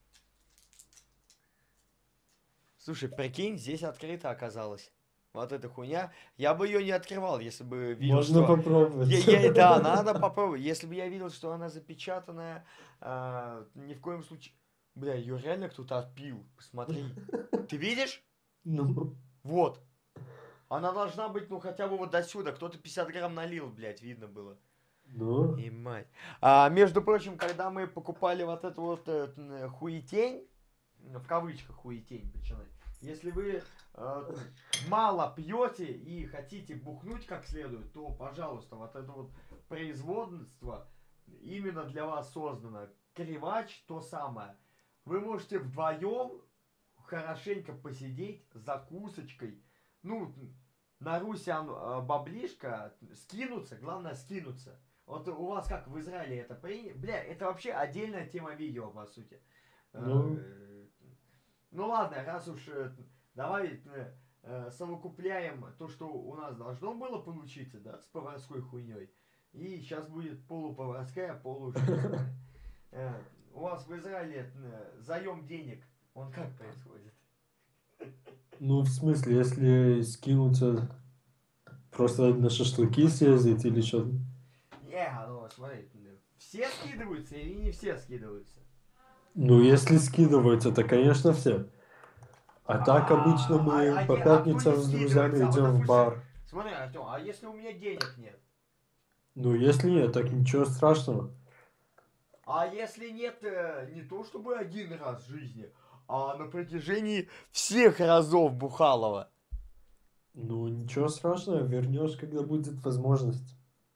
Слушай, прикинь, здесь открыто оказалось. Вот эта хуйня. Я бы ее не открывал, если бы видел, можно что... попробовать. Я- я- да, надо попробовать. Если бы я видел, что она запечатанная, а, ни в коем случае... Бля, ее реально кто-то отпил. Посмотри. Ты видишь? Ну, Вот. Она должна быть, ну, хотя бы вот до сюда. Кто-то пятьдесят грамм налил, блядь, видно было. ну, И мать. А, между прочим, когда мы покупали вот эту вот э, н- хуетень, в кавычках хуетень, пацаны, если вы э, мало пьете и хотите бухнуть как следует, то, пожалуйста, вот это вот производство именно для вас создано. Кривач то самое. Вы можете вдвоем хорошенько посидеть с закусочкой. Ну, на Русян э, баблишка скинуться, главное скинуться. Вот у вас как в Израиле это принято? Бля, это вообще отдельная тема видео, по сути. Ну. Э, Ну ладно, раз уж э, давай э, э, совокупляем то, что у нас должно было получиться, да, с поварской хуйней. И сейчас будет полуповарская, полужизненная. Э, У вас в Израиле э, заем денег, он как происходит? ну, в смысле, если скинуться, просто на шашлыки съездить или что? Не, ну смотри, э, все скидываются или не все скидываются? Ну, если скидываются, то, конечно, все. А так обычно А, мы а- а по не- а кто пятницам не с скидывается? друзьями А вот, идем в допустим, бар. Смотри, Артем, а если у меня денег нет? Ну, если нет, так ничего страшного. А если нет, э, не то чтобы один раз в жизни, а на протяжении всех разов Бухалова? Ну, ничего страшного, вернешь, когда будет возможность.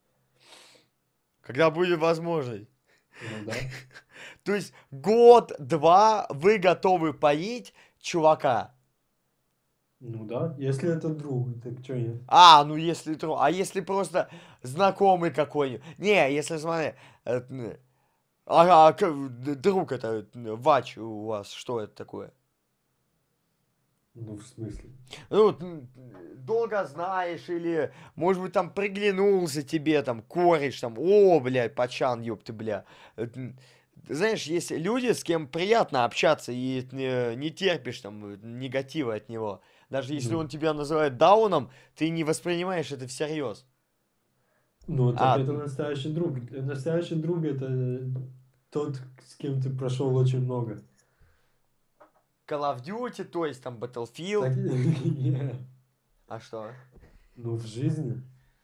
Когда будет возможность. Ну, да. То есть год-два вы готовы поить чувака. Ну да, если это друг, так что нет? А, ну если тру, а если просто знакомый какой-нибудь. Не, если смотри, э, н- ага, а к- д- друг это н- Вач у вас, что это такое? Ну, в смысле? Ну, вот, м, долго знаешь, или, может быть, там приглянулся тебе, там, кореш, там, о, блядь, пачан, ёпты, бля. Э, м, Знаешь, есть люди, с кем приятно общаться, и э, не терпишь, там, э, негатива от него. Даже если Ну, он тебя называет дауном, ты не воспринимаешь это всерьез. ну, так А, это настоящий друг. Настоящий друг это тот, с кем ты прошел очень много. Call of Duty, то есть, там, Так, Battlefield. не. А что? Ну, в жизни.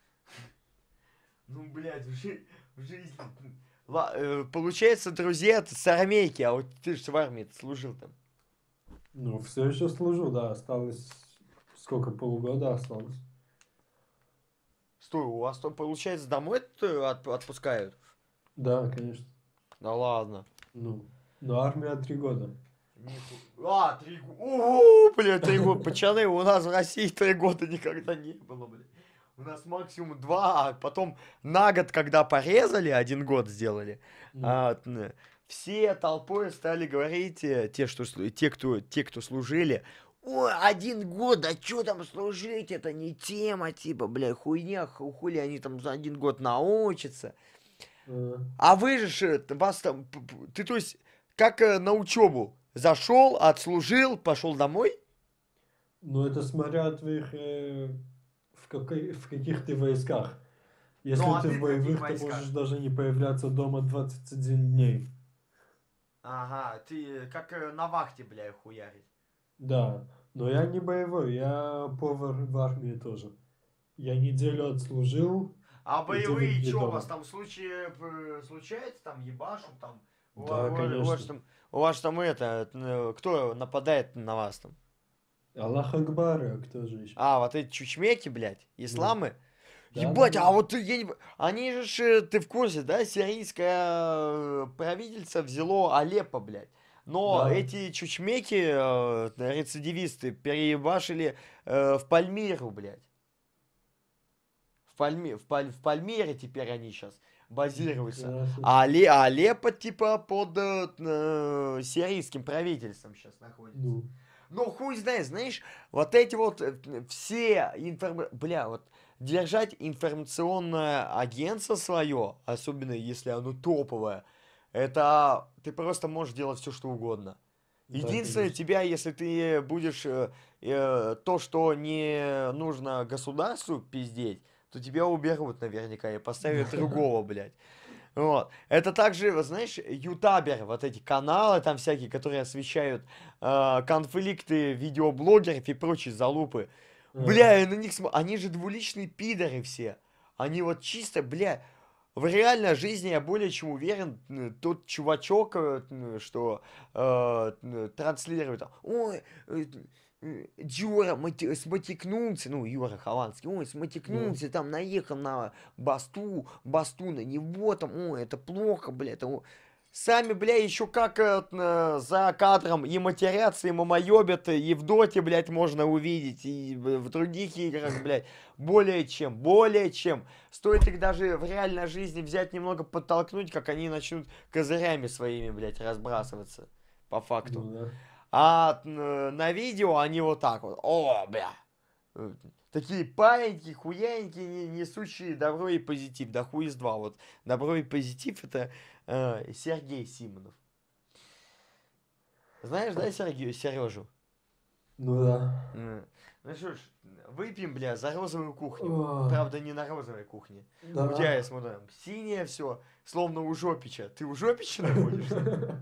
Ну, блядь, в, жи- в жизни. Ла- э, получается, друзья, ты с армейки, а вот ты же в армии служил там. Ну, все еще служу, да, осталось сколько, полугода осталось. Стой, у вас там, получается, домой т- от- отпускают? Да, конечно. Да ладно. Ну, но армия три года. Ниху- А, три года. Ого, блядь, три года. Пацаны, у нас в России три года никогда не было, блядь. У нас максимум два, а потом на год, когда порезали, один год сделали, Ну, а, н- все толпой стали говорить, э, те, что, слу- те, кто, те, кто служили, ой, один год, а что там служить, это не тема, типа, бля, хуйня, ху- хули они там за один год научатся. э, А вы же, ж, э, вас там, п- п- ты, то есть, как э, на учебу, зашел, отслужил, пошел домой? ну, это смотря от твоих, э, в, какой, в каких ты войсках. Если Ну, а ты ты в в каких боевых, ты войсках? можешь даже не появляться дома двадцать один дней. Ага, ты как э, на вахте, бля, хуярить. Да, но я не боевой, я повар в армии тоже. Я неделю отслужил А и девять боевые, дней что у вас дома. там случаи э, случается, там ебашут, там, у, ва- Да, у ва- у вас конечно. там, у вас там это, э, кто нападает на вас там? Аллах Акбар, а кто же еще? А, вот эти чучмеки, блядь, Ну, исламы? да, да, Ебать, да. а вот ты, я не... п- они же, ж, э, ты в курсе, да, сирийское э, правительство взяло Алеппо, блядь. Но Да. эти чучмеки, э, рецидивисты, переебашили э, в Пальмиру, блядь. В, Пальми... в, Паль... в Пальмире теперь они сейчас Ни базируются. хрена себе. А, Але... а Алеппо, типа, под э, э, сирийским правительством сейчас находится. Ну, Ну, хуй знает, знаешь, вот эти вот э, все информ... Бля, вот держать информационное агентство свое, особенно если оно топовое, это ты просто можешь делать все, что угодно. да, Единственное, конечно. тебя, если ты будешь э, э, то, что не нужно государству пиздеть, то тебя уберут наверняка и поставят другого, блядь. Вот. Это также, вот знаешь, ютаберы, вот эти каналы там всякие, которые освещают э, конфликты видеоблогеров и прочие залупы. А, Бля, я на них смотрю, они же двуличные пидоры все. Они вот чисто, бля, в реальной жизни я более чем уверен, н- тот чувачок, э, н- что э, н- транслирует, там, ой, э, э, Юра мати- сматикнулся, ну, Юра Хованский, ой, ну, сматикнулся, там, наехал на Басту, Басту на него, там, ой, это плохо, бля, это... о». Сами, бля, еще как э, н- за кадром и матерятся, и мамоебят, и в доте, блядь, можно увидеть, и в в других играх, блядь, более чем, более чем. Стоит их даже в реальной жизни взять немного подтолкнуть, как они начнут козырями своими, блядь, разбрасываться. По факту. ну да. А н- на видео они вот так вот. О, бля. Э, Такие паиньки, хуяньки, не- несущие добро и позитив. Да хуй из два. Вот добро и позитив это э, Сергей Симонов. Знаешь, да, Сергею, Сережу? Ну да. М. Ну что ж, выпьем, бля, за розовую кухню. Ох, Правда, не на розовой кухне. да. У тебя, я смотрю, там синее все, словно у Жопича. Ты у Жопича находишься?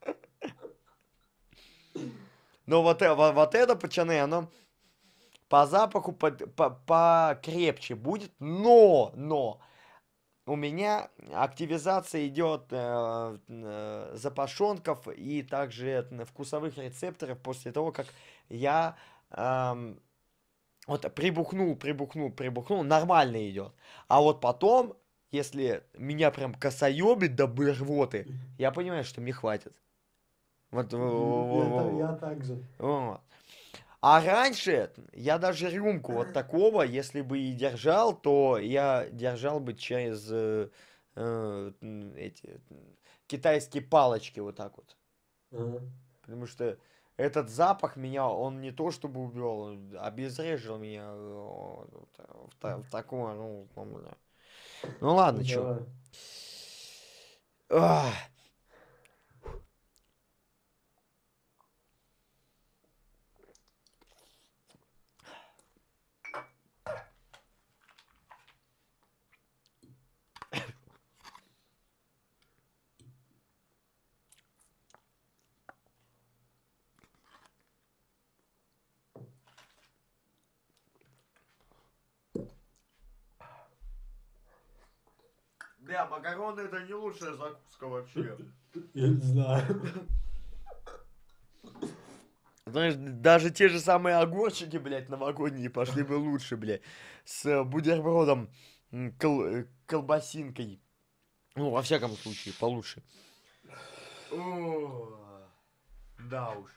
Но вот, э- во- вот это, пацаны, оно по запаху под- по- покрепче будет, но, но, у меня активизация идет э, э, запашонков и также э, вкусовых рецепторов после того, как я эм, вот прибухнул, прибухнул, прибухнул, нормально идет. А вот потом, если меня прям косоебит до рвоты, я понимаю, что мне хватит. Вот, во- во- Я, та- во- я так же. вот. А раньше я даже рюмку вот такого, если бы и держал, то я держал бы через э, э, м, эти м, китайские палочки вот так вот. Ага. Потому что этот запах меня, он не то чтобы убил, он обезврежил меня э, в, та- в такое, ну, ну, бля. Ну ладно, Ну, чё. давай. Ах, Бля, макароны это не лучшая закуска вообще. Я не знаю. Знаешь, даже те же самые огурчики, блядь, новогодние пошли бы лучше, блядь. С э, бутербродом, м, кол- э, колбасинкой. Ну, во всяком случае, получше. О, да уж.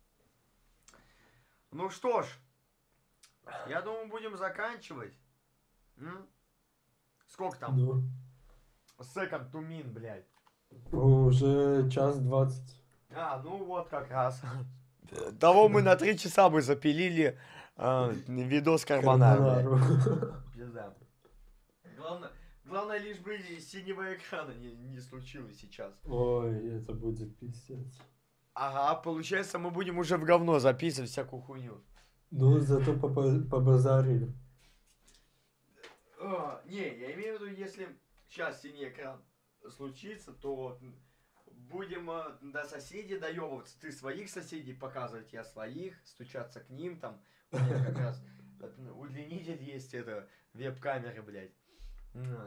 Ну что ж, я думаю, будем заканчивать. М? Сколько там? Ну, Second to min, блядь. уже час двадцать. А, ну вот как раз. Того мы на три часа бы запилили а, видос карбонара, блядь. Карбонару. Пизда. Главное, главное, лишь бы синего экрана не, не случилось сейчас. Ой, это будет пиздец. Ага, получается, мы будем уже в говно записывать всякую хуйню. Ну, зато попа- побазарили. А, не, я имею в виду, если сейчас синий экран случится, то будем а, до соседей доебываться. Ты своих соседей показывать, я своих, стучаться к ним там. У меня как раз э, удлинитель есть, это, веб-камеры, блядь. М.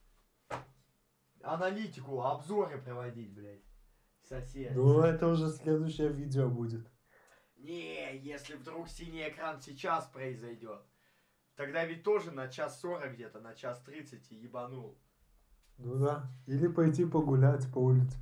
Аналитику, обзоры проводить, блядь. Сосед. Ну, это уже следующее видео будет. Не, если вдруг синий экран сейчас произойдет, тогда ведь тоже на час сорок где-то, на час тридцать ебанул. Ну да. Или пойти погулять по улице.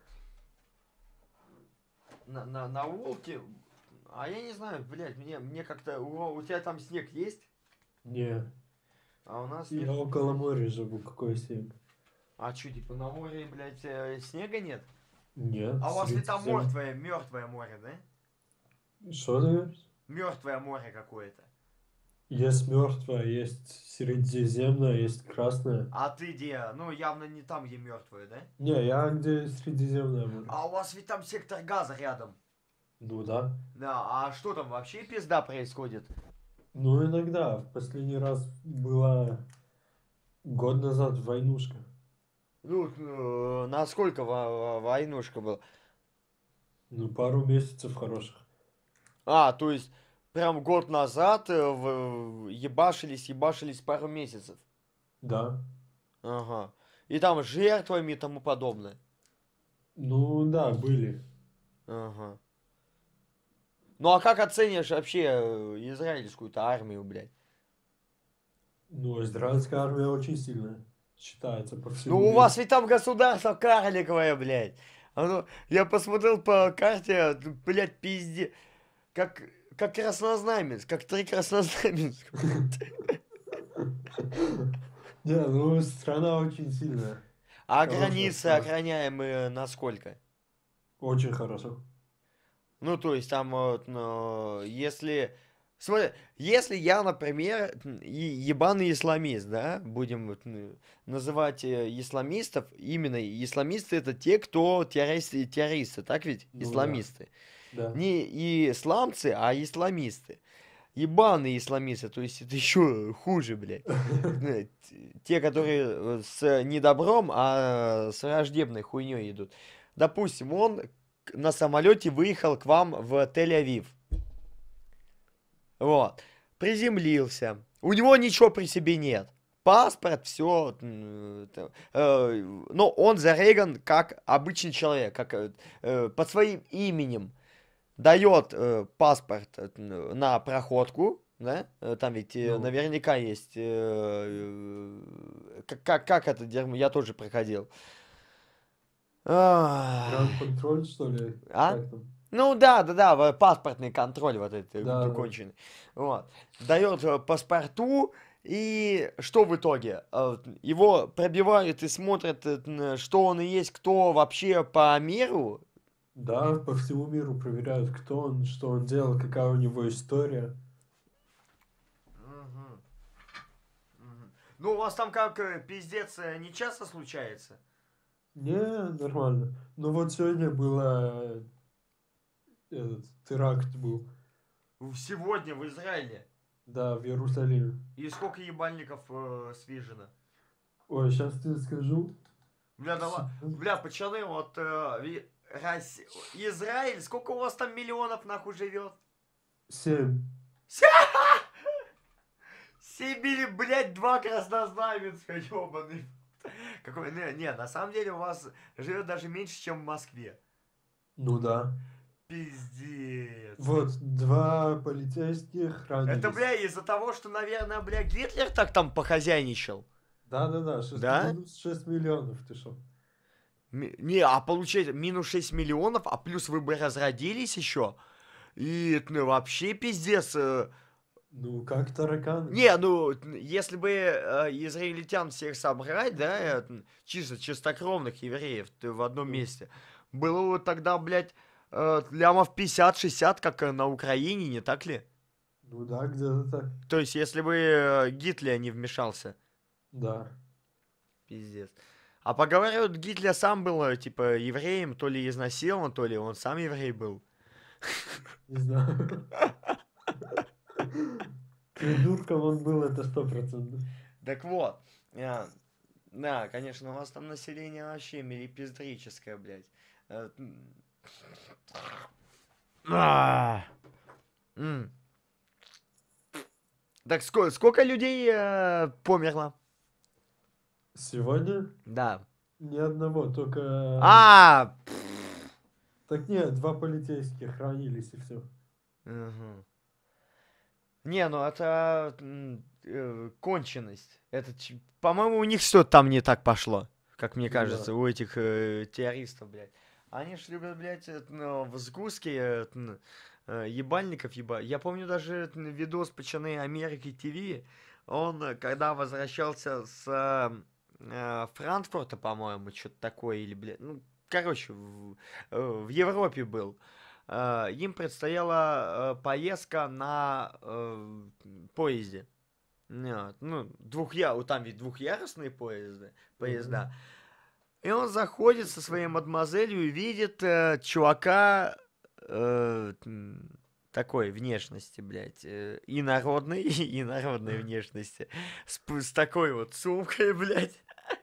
На, на, на волке, а я не знаю, блядь, мне, мне как-то, у, у тебя там снег есть? Не. А у нас Я нет. около моря живу, какой снег. А чё, типа на море, блядь, э, снега нет? Нет. А у вас ведь там Средизем- мертвое, мертвое море, да? Что ты говоришь? Мертвое море какое-то. Есть мертвое, есть средиземное, есть красное. А ты где? Ну, явно не там, где мертвое, да? Не, я где средиземное море. А у вас ведь там сектор газа рядом. Ну да. Да, а что там вообще пизда происходит? Ну иногда. В последний раз была год назад войнушка. Ну, э, насколько во- во- войнушка была? Ну, пару месяцев хороших. А, то есть, прям год назад э, в- ебашились, ебашились пару месяцев. Да. Ага. И там жертвами и тому подобное. Ну да, были. Ага. Ну а как оценишь вообще э, израильскую-то армию, блядь? Ну, израильская армия очень сильная. Считается по всему Ну у миру. вас ведь там государство карликовое, блядь. Оно, я посмотрел по карте, ну, блядь, пизде. Как, как краснознаменск, как три краснознаменска. Не, ну страна очень сильная. А Хорошая границы страна. охраняемые насколько? Очень хорошо. Ну, то есть там, вот, ну, если... Смотри, если я, например, е- ебаный исламист, да, будем вот, ну, называть э, исламистов, именно исламисты это те, кто террористы, террористы, так ведь? Ну да. Исламисты. Да. Не исламцы, а исламисты. Ебаные исламисты, то есть это еще хуже, блядь. Э, т- Те, которые э, с недобром, а с враждебной хуйней идут. Допустим, он к- на самолете выехал к вам в Тель-Авив. Вот. Приземлился. У него ничего при себе нет. Паспорт, все. Но он зареган как обычный человек, как э, э, под своим именем. Дает э, паспорт э, на проходку, да? Э, Там ведь э, Ну. наверняка есть... э, э, как, как, как это дерьмо? Я тоже проходил. Ах. Гранд-контроль, что ли? А? Как там? Ну да, да, да, в- паспортный контроль вот этот Да, да. конченый. Вот. Дает э, паспорту, и что в итоге? Э, Его пробивают и смотрят, э, н- что он и есть, кто вообще по миру, Да, по всему миру проверяют, кто он, что он делал, какая у него история. Мгм. Мгм. Ну, у вас там как э, пиздец э, не часто случается? Не, нормально. Ну вот сегодня было этот теракт был. В- Сегодня в Израиле. Да, в Иерусалиме. И сколько ебальников э, свижено? Ой, сейчас тебе скажу. Бля, давай. Бля, пацаны, вот э, ви- Росси- Израиль, сколько у вас там миллионов нахуй живет? Семь. Сибири, блядь, два краснознаменска, ебаный. Какой, не, не, на самом деле у вас живет даже меньше, чем в Москве. Ну да. Пиздец. Вот, два полицейских ранились. Это, бля, из-за того, что, наверное, бля, Гитлер так там похозяйничал. Да-да-да, шесть- Да? минус шесть миллионов, ты что? Ми- Не, а получается минус шесть миллионов, а плюс вы бы разродились еще. И ну, вообще пиздец. э. Ну, как тараканы. Не, ну, н- если бы э, израильтян всех собрать, да, э, н- чисто чистокровных евреев т- в одном Ну. месте, было вот тогда, блядь, э, лямов пятьдесят-шестьдесят, как э, на Украине, не так ли? Ну да, где-то так. То есть, если бы э, Гитлер не вмешался. Да. Пиздец. А поговаривают, Гитлер сам был, э, типа, евреем, то ли изнасилован, то ли он сам еврей был. Не знаю. Придурком он был, это сто процентов. Так вот, э, да, конечно, у вас там население вообще милипиздрическое, блядь. Э, м. А. М. Так сколько, сколько людей э, померло? Сегодня Да. ни одного, только... А! Так нет, два полицейских ранились и все. Мгм. Не, ну это м, э, конченость. Это, ч- по-моему, у них все там не так пошло, как мне Ну кажется, да. у этих э, террористов, блядь. Они ж любят, блядь, это, ну, в сгустке э, н- э, ебальников еба. Я помню даже н- видос «Пацаны Америки ТВ». Он, э, когда возвращался с э, э, Франкфурта, по-моему, что-то такое, или, блядь, ну, короче, в, э, в Европе был. Э, им предстояла э, поездка на э, поезде. Вот, ну, двухя... вот там ведь двухъярусные поезда, поезда. Мгм. И он заходит со своей мадемуазелью и видит э, чувака э, м, такой внешности, блядь, э, и народной, и народной внешности, с, п- с такой вот сумкой, блядь.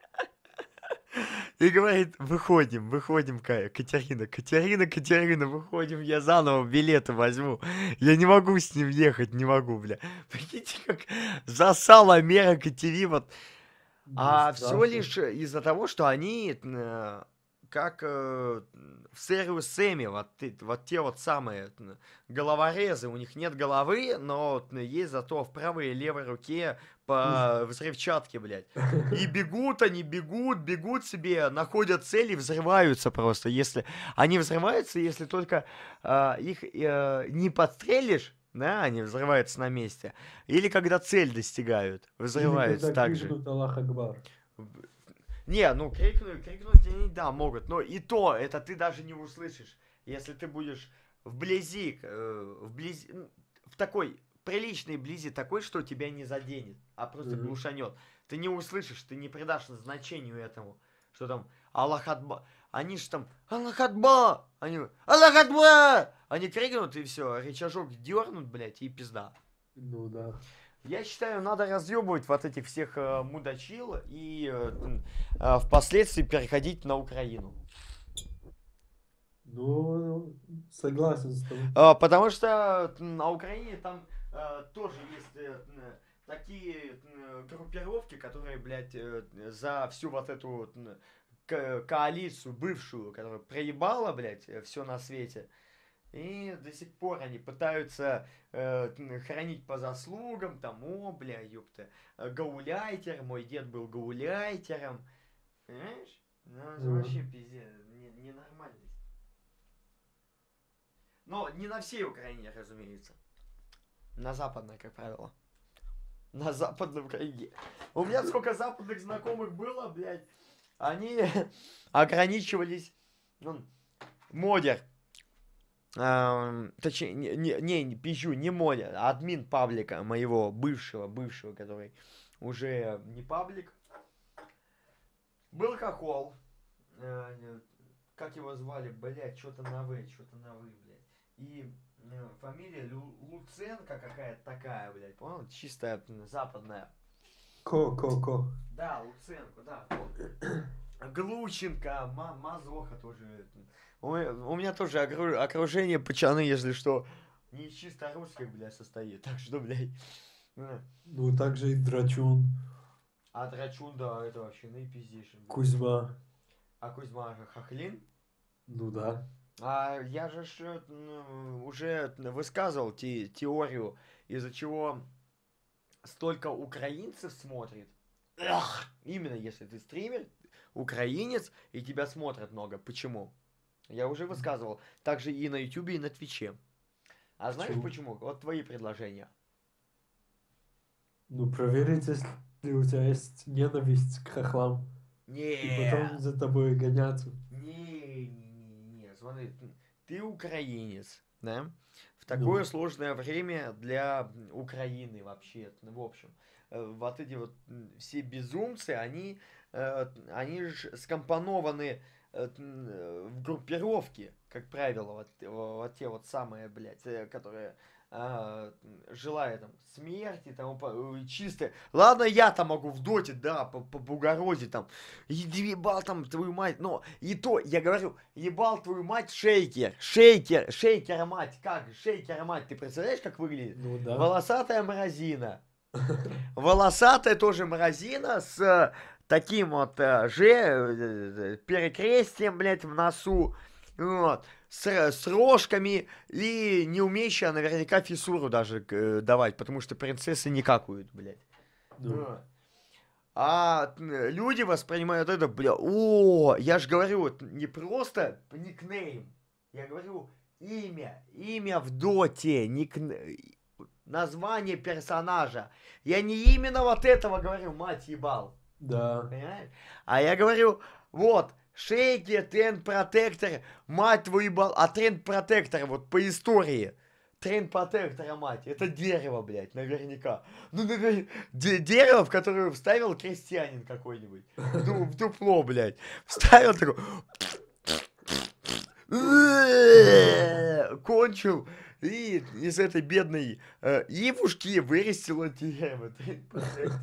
И говорит, выходим, выходим, Кая, Катерина, Катерина, Катерина, выходим, я заново билеты возьму. Я не могу с ним ехать, не могу, бля. Прикиньте, как засал Америка ТВ, вот. Ну, А все страшно. лишь из-за того, что они, э, как э, в Serious Сэме, вот, ты- вот те вот самые н- головорезы, у них нет головы, но вот есть зато в правой и левой руке по взрывчатке, блядь. И бегут они, бегут, бегут себе, находят цель и взрываются просто. Если они взрываются, если только а, их э, не подстрелишь, да, они взрываются на месте. Или когда цель достигают, Или взрываются когда так же. крикнут Аллах Акбар. В- Не, ну крикнуть, крикнуть они, да, могут, но и то, это ты даже не услышишь, если ты будешь вблизи, э, вблизи, ну, в такой приличной близи такой, что тебя не заденет, а просто Мгм. глушанет. Ты не услышишь, ты не придашь значению этому, что там Аллах Акбар. Они ж там Аллах Акбар! Они Аллах Акбар! Они крикнут и все, рычажок дернут, блядь, и пизда. Ну да. Я считаю, надо разъебывать вот этих всех э, мудачил и э, м, э, впоследствии переходить на Украину. Ну, согласен с тобой. А, потому что м, на Украине там э, тоже есть э, м, такие м, группировки, которые, блядь, э, за всю вот эту вот, м, ко- коалицию бывшую, которая проебала, блядь, все на свете. И до сих пор они пытаются э, м, хранить по заслугам, там, о, бля, ёпта, э, гауляйтер, мой дед был гауляйтером. Понимаешь? Ну, это Мгм. вообще пиздец, не- ненормальность. Но не на всей Украине, разумеется. На западной, как правило. На западной Украине. У меня сколько западных знакомых было, блядь, они ограничивались, ну, модер, ам, точнее, не, не, не, не, пизжу, не модер, а админ паблика моего бывшего, бывшего, который уже не паблик, был хохол, э, э, как его звали, блядь, что-то на вы, что-то на вы, блядь, и э, фамилия Лю- Луценко какая-то такая, блядь, понял, чистая м, западная. Ко-ко-ко. Да, Луценко, да. Глученко, Ма- Мазоха тоже. У, ме- у меня тоже окру- окружение пацаны, если что, не из чисто русских, блядь, состоит. Так что, блядь. э. Ну, также и Драчун, А Драчун, да, это вообще наипиздейший, блядь. Кузьма. А Кузьма Хохлин? Ну да. А я же ж, э, ну, уже высказывал те- теорию, из-за чего столько украинцев смотрит. Эх, именно если ты стример, украинец, и тебя смотрят много. Почему? Я уже высказывал. Также и на ютубе, и на твиче. А знаешь Почему? почему? Вот твои предложения. Ну, проверить, если у тебя есть ненависть к хохлам. И потом Не, за тобой гоняться. не, не, не, не, смотри, т- ты украинец, да? В Ну. такое сложное время для м, Украины вообще, ну, в общем. Э, Вот эти вот м, все безумцы, они, э, т- они же скомпонованы э, т- н- э, в группировки, как правило, вот, э, вот те вот самые, блядь, э, которые а, м, желают там смерти, там, чисто. Ладно, я там могу в доте, да, по, по бугорозе там, иди ебал там твою мать, но и то, я говорю, ебал твою мать шейкер, шейкер, шейкера мать, как, шейкера мать, ты представляешь, как выглядит? Ну да. Волосатая мразина. Волосатая тоже мразина с э, таким вот э, же э, перекрестием, блядь, в носу. Вот. С, с рожками и не умеющая наверняка фиссуру даже э, давать, потому что принцессы не какают, блядь. Ну, Вот. А м, люди воспринимают это, бля, о, я же говорю, вот не просто никнейм, я говорю имя, имя в доте, никне- название персонажа. Я не именно вот этого говорю, мать ебал, да. понимаешь? А я говорю, вот, шейки, тренд протектор, мать твою ебал, а тренд протектор вот по истории. Тренд протектора, мать, это дерево, блядь, наверняка. Ну, навер- де- дерево, в которое вставил крестьянин какой-нибудь. В, ду- в дупло, блядь. Вставил такой... Кончил. И из этой бедной э, ивушки вырастило дерево. Тренд протектор.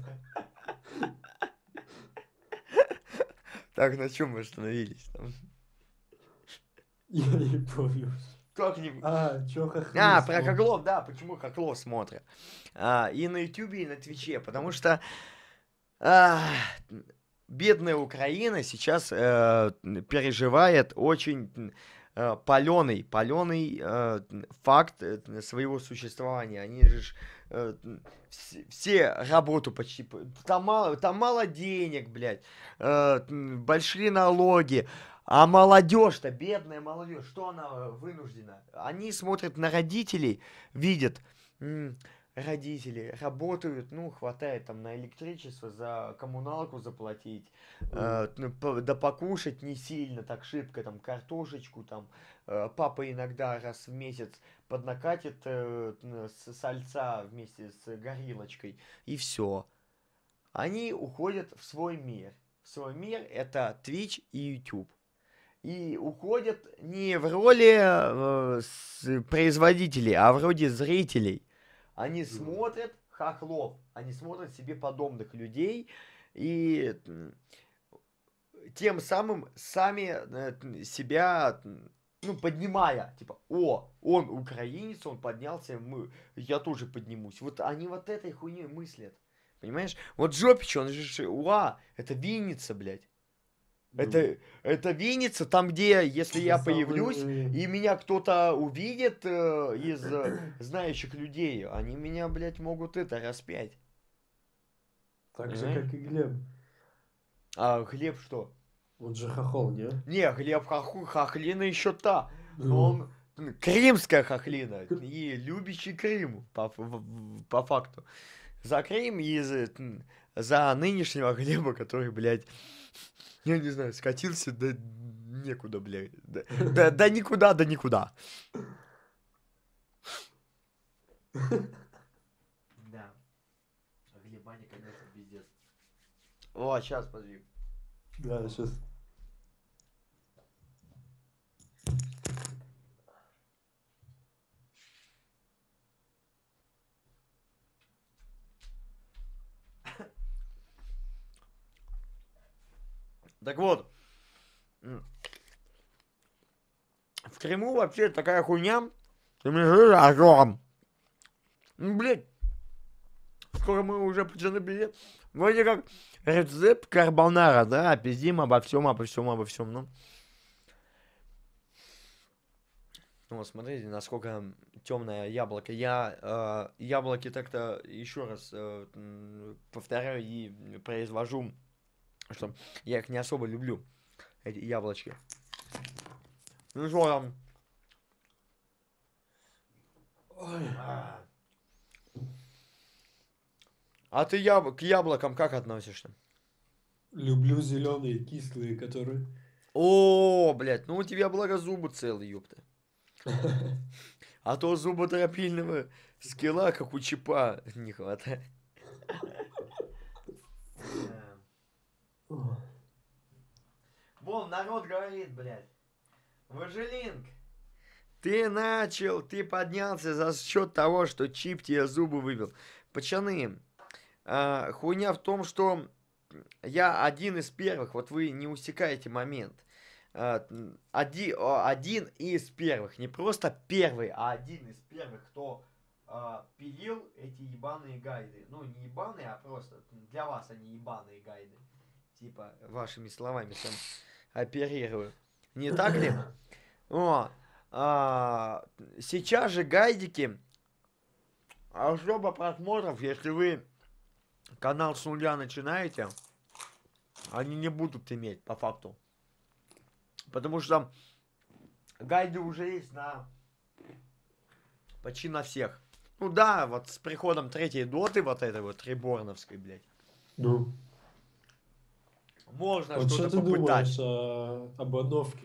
Так, на чем мы остановились? Там? Я не помню. Как не... А, чё хохли? А, про вспомнил? Коглов, да, почему Коглов смотрят. А, и на Ютубе, и на Твиче, потому что а, бедная Украина сейчас э, переживает очень э, паленый, паленый э, факт э, своего существования. Они же ж, э, вс- все работу почти... п- Там мало, там мало денег, блядь, э, м, большие налоги. А молодежь-то, бедная молодежь, что она э, вынуждена? Они смотрят на родителей, видят, м, родители работают, ну, хватает там на электричество, за коммуналку заплатить, э, ну, по- да покушать не сильно, так шибко, там, картошечку, там, э, папа иногда раз в месяц поднакатит э, н- с сальца вместе с горилочкой, и все. Они уходят в свой мир. В свой мир это Twitch и YouTube. И уходят не в роли э, с- производителей, а в роли зрителей. Они смотрят хохлов, они смотрят себе подобных людей и м, тем самым сами э, т- себя, м, ну, поднимая, типа, о, он украинец, он поднялся, мы, я тоже поднимусь. Вот они вот этой хуйней мыслят. Понимаешь? Вот Жопич, он же, ж- уа, это Винница, блядь. Ну, Это, это Винница, там, где, если я это появлюсь, самый- и меня кто-то увидит э, из э, знающих людей, они меня, блядь, могут это распять. Так же, Понимаешь? как и Глеб. А Глеб что? Он же хохол, не? Не, Глеб хоху, хохлина еще та. Ну, Он м, крымская хохлина и любящий Крым, по, ф- в- по факту. За Крым и за, м, за нынешнего Глеба, который, блядь, Я не знаю, скатился, да некуда, блядь. Да, да, да никуда, да никуда. Да. Глебаня, конечно, пиздец. О, сейчас, подожди. Да, сейчас. Так вот. м, В Крыму вообще такая хуйня. Ты мне говоришь, а что там? Ну, блядь. Скоро мы уже пацаны пиздец. Вроде как рецепт карбонара, да, пиздим обо всем, обо всем, обо всем, ну. Ну вот смотрите, насколько темное яблоко. Я э, яблоки так-то еще раз э, м, повторяю и произвожу, что я их не особо люблю, эти яблочки. Ну что там? Ой. А, а ты яб- к яблокам как относишься? Люблю зеленые, кислые, которые... О, блядь, ну у тебя благо зубы целые, ёпта. А то зуботропильного скилла, как у чипа, не хватает. Вон, народ говорит, блядь. Важелинг, ты начал, ты поднялся за счет того, что чип тебе зубы выбил. Пацаны, а, хуйня в том, что я один из первых, вот вы не усекаете момент. А, м, Один, о, один из первых, не просто первый, а один из первых, кто а, пилил эти ебаные гайды. Ну, не ебаные, а просто для вас они ебаные гайды. Типа, вашими словами сам оперирую. Не так ли? О, а, сейчас же гайдики, особо просмотров, если вы канал с нуля начинаете, они не будут иметь, по факту. Потому что гайды уже есть на почти на всех. Ну да, вот с приходом третьей доты, вот этой вот реборновской, блядь, Ну, можно вот что-то что ты попытать. думаешь о- об обновке?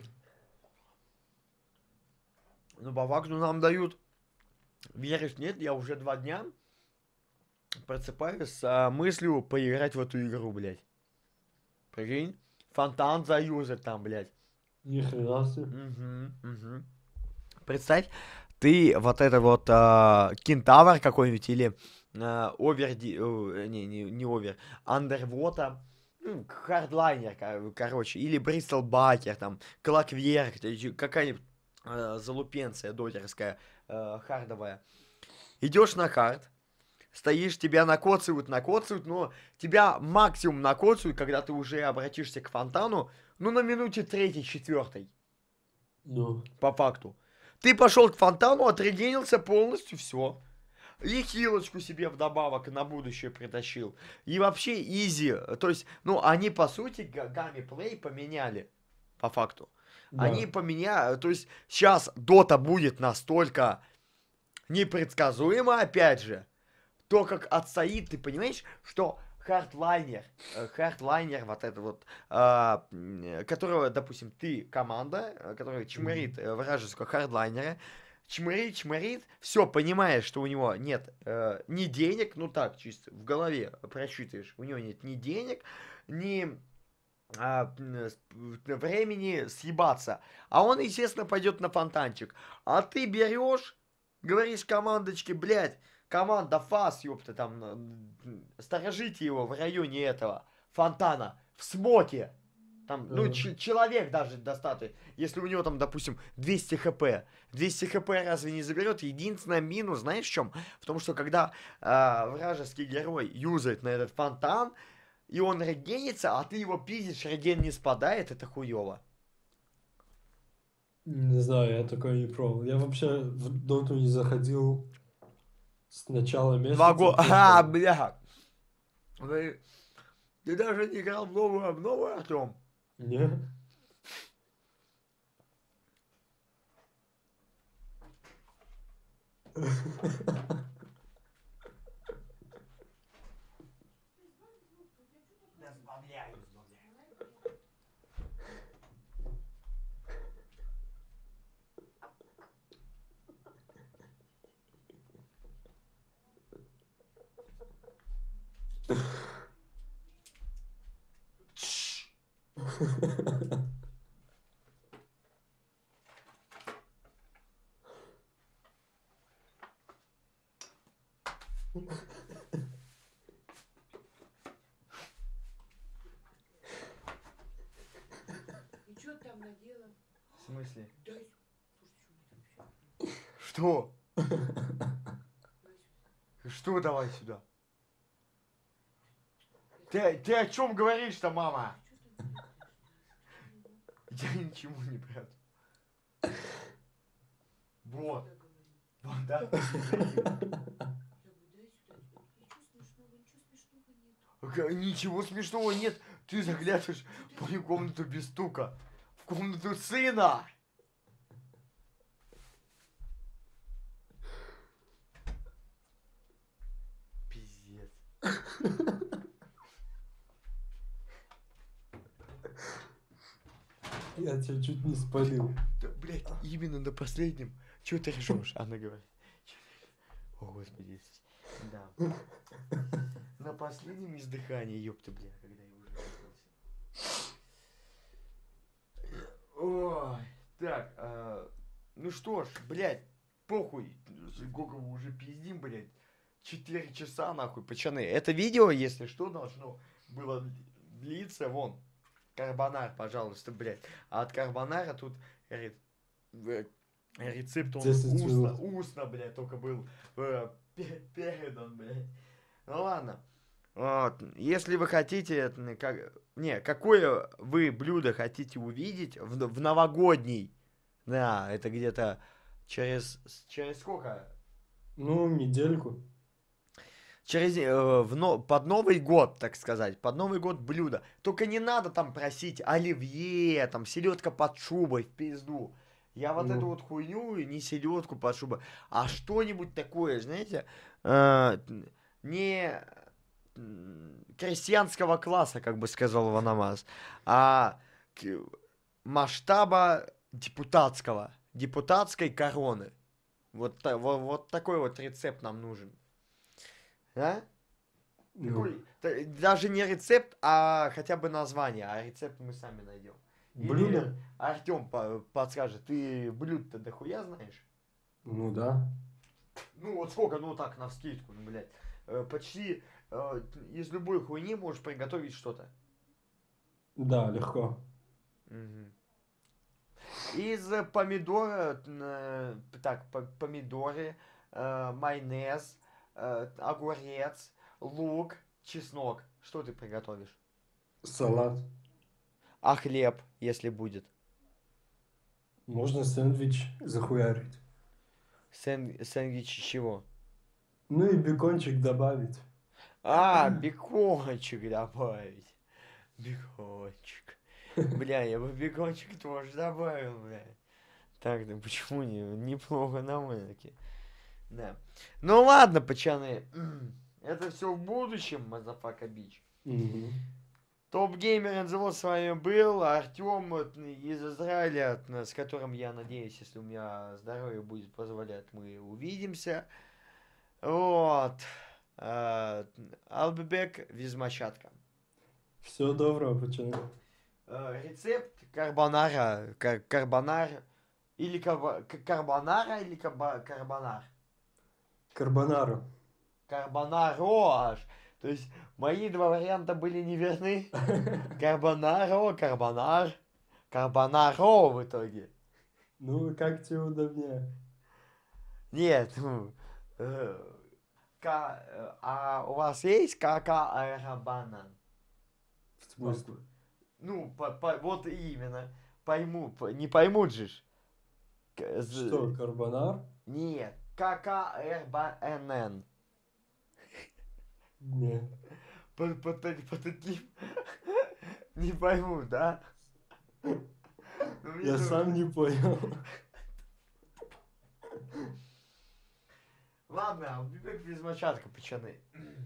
Ну, по факту нам дают. Веришь, нет, я уже два дня просыпаюсь с а, мыслью поиграть в эту игру, блядь. Прикинь? Фонтан заюзать там, блядь. Ни хрена себе. Угу, угу. Представь, ты вот это вот а, кентавр какой-нибудь или а, оверди... э, не, не, не овер, андервота, ну, хардлайнер, кор- короче, или Бристол Бакер, там, Клокверк, какая-нибудь э, залупенция дотерская, э, хардовая. Идешь на хард, стоишь, тебя накоцают, накоцают, но тебя максимум накоцают, когда ты уже обратишься к фонтану, ну, на минуте третьей, четвертой, Ну, по факту. Ты пошел к фонтану, отрегенился полностью, все. И хилочку себе вдобавок на будущее притащил. И вообще изи. То есть, ну, они, по сути, гамми плей поменяли, по факту. Они да. поменяли, то есть, сейчас дота будет настолько непредсказуемо, опять же, то, как отстоит, ты понимаешь, что хардлайнер, э, хардлайнер, вот это вот, а, м, которого, допустим, ты команда, э, которая чморит Мгм. э, вражеского хардлайнера, чморит, чморит, все, понимаешь, что у него нет э, ни денег, ну так, чисто в голове просчитываешь, у него нет ни денег, ни а, м, с- п- времени съебаться. А он, естественно, пойдет на фонтанчик. А ты берешь, говоришь командочке, блядь, команда фас, ёпта, там, м, сторожите его в районе этого фонтана, в смоке. Там, ну, Ага. ч- человек даже достаточно. Если у него там, допустим, двести хп. двести хп разве не заберет? Единственный минус, знаешь в чем? В том, что когда а, вражеский герой юзает на этот фонтан, и он регенится, а ты его пиздишь, реген не спадает, это хуево. Не знаю, я такое не пробовал. Я вообще в доту не заходил с начала Два месяца, года. потому А, что... бля. Вы- Ты даже не играл в новую обнову, Артем? Не? Да сбавляю, сбавляю. И что там наделал? В смысле? Дай. Слушай, Что? что это вообще? Что давай сюда? Ты, ты о чем говоришь-то, мама? Я ничего не прятал. Вот. Вот, да? Я говорю, дай сюда. Ничего смешного, ничего смешного нет. Ка- Ничего смешного нет. Ты заглядываешь в мою комнату без стука. В комнату сына. Пиздец. Я тебя чуть не спалил. Да, блядь, именно на последнем. Чего ты ржешь? Она говорит. «Чё ты ржёшь?» О, господи. Да. На последнем издыхании, ёпта, бля, когда я уже напился. Ой, так, а, ну что ж, блядь, похуй, сколько мы уже пиздим, блядь, четыре часа, нахуй, пацаны. Это видео, если что, должно было длиться, вон, карбонар, пожалуйста, блядь. А от карбонара тут, говорит, э, рецепт, он десять устно, минут. устно, блядь, только был э, пе- передан, блядь. Ну ладно. Вот. Если вы хотите, это, как, не, какое вы блюдо хотите увидеть в, в новогодний, да, это где-то через, через сколько? Ну, недельку. Через, э, в, но- под Новый год, так сказать, под Новый год блюдо. Только не надо там просить оливье, там, селедка под шубой, в пизду. Я вот Ну. эту вот хуйню, не селедку под шубой, а что-нибудь такое, знаете, э, не м, крестьянского класса, как бы сказал Ванамаз, а к- масштаба депутатского, депутатской короны. Вот, та- во- вот такой вот рецепт нам нужен. А? Ну, Какой? Т- Даже не рецепт, а хотя бы название, а рецепт мы сами найдем. блюдо? Артем подскажет, ты блюд-то дохуя знаешь? Ну да. Ну вот сколько, ну так, навскидку, ну, блядь. Э, Почти э, из любой хуйни можешь приготовить что-то. Да, легко. Мгм. Из э, помидора, э, так, по- помидоры, э, майонез, э, огурец, лук, чеснок. Что ты приготовишь? Салат. А хлеб, если будет? Можно сэндвич захуярить. Сэн- сэндвич из чего? Ну и бекончик добавить. А, бекончик добавить. Бекончик. Бля, я бы бекончик тоже добавил, бля. Так, да почему не? Неплохо довольно-таки. Да. Ну ладно, пацаны. Это все в будущем, Мазафака Бич. Мгм. Топ Геймер эн зэ вот с вами был. Артем из Израиля, с которым, я надеюсь, если у меня здоровье будет позволять, мы увидимся. Вот. Э, Албебек Визмачатка. Всего доброго, пацаны. Э, Рецепт карбонара. кар- Карбонар. Или карба- к- карбонара, или карба- карбонар. Карбонара. Карбонаро аж. То есть мои два варианта были неверны. Карбонаро, карбонар. Карбонаро в итоге. Ну, как тебе удобнее? Нет, ну, э, ка- э, а у вас есть кака аэробанан? В смысле? Ну, по- по- вот именно. Пойму, по- не поймут же. ж. К- з- Что, карбонар? Нет, ККРБНН. Не. По, по, та- по таким не пойму, да? Ну, мне Я тоже. сам не понял. Ладно, Албибек без мочатка, пацаны.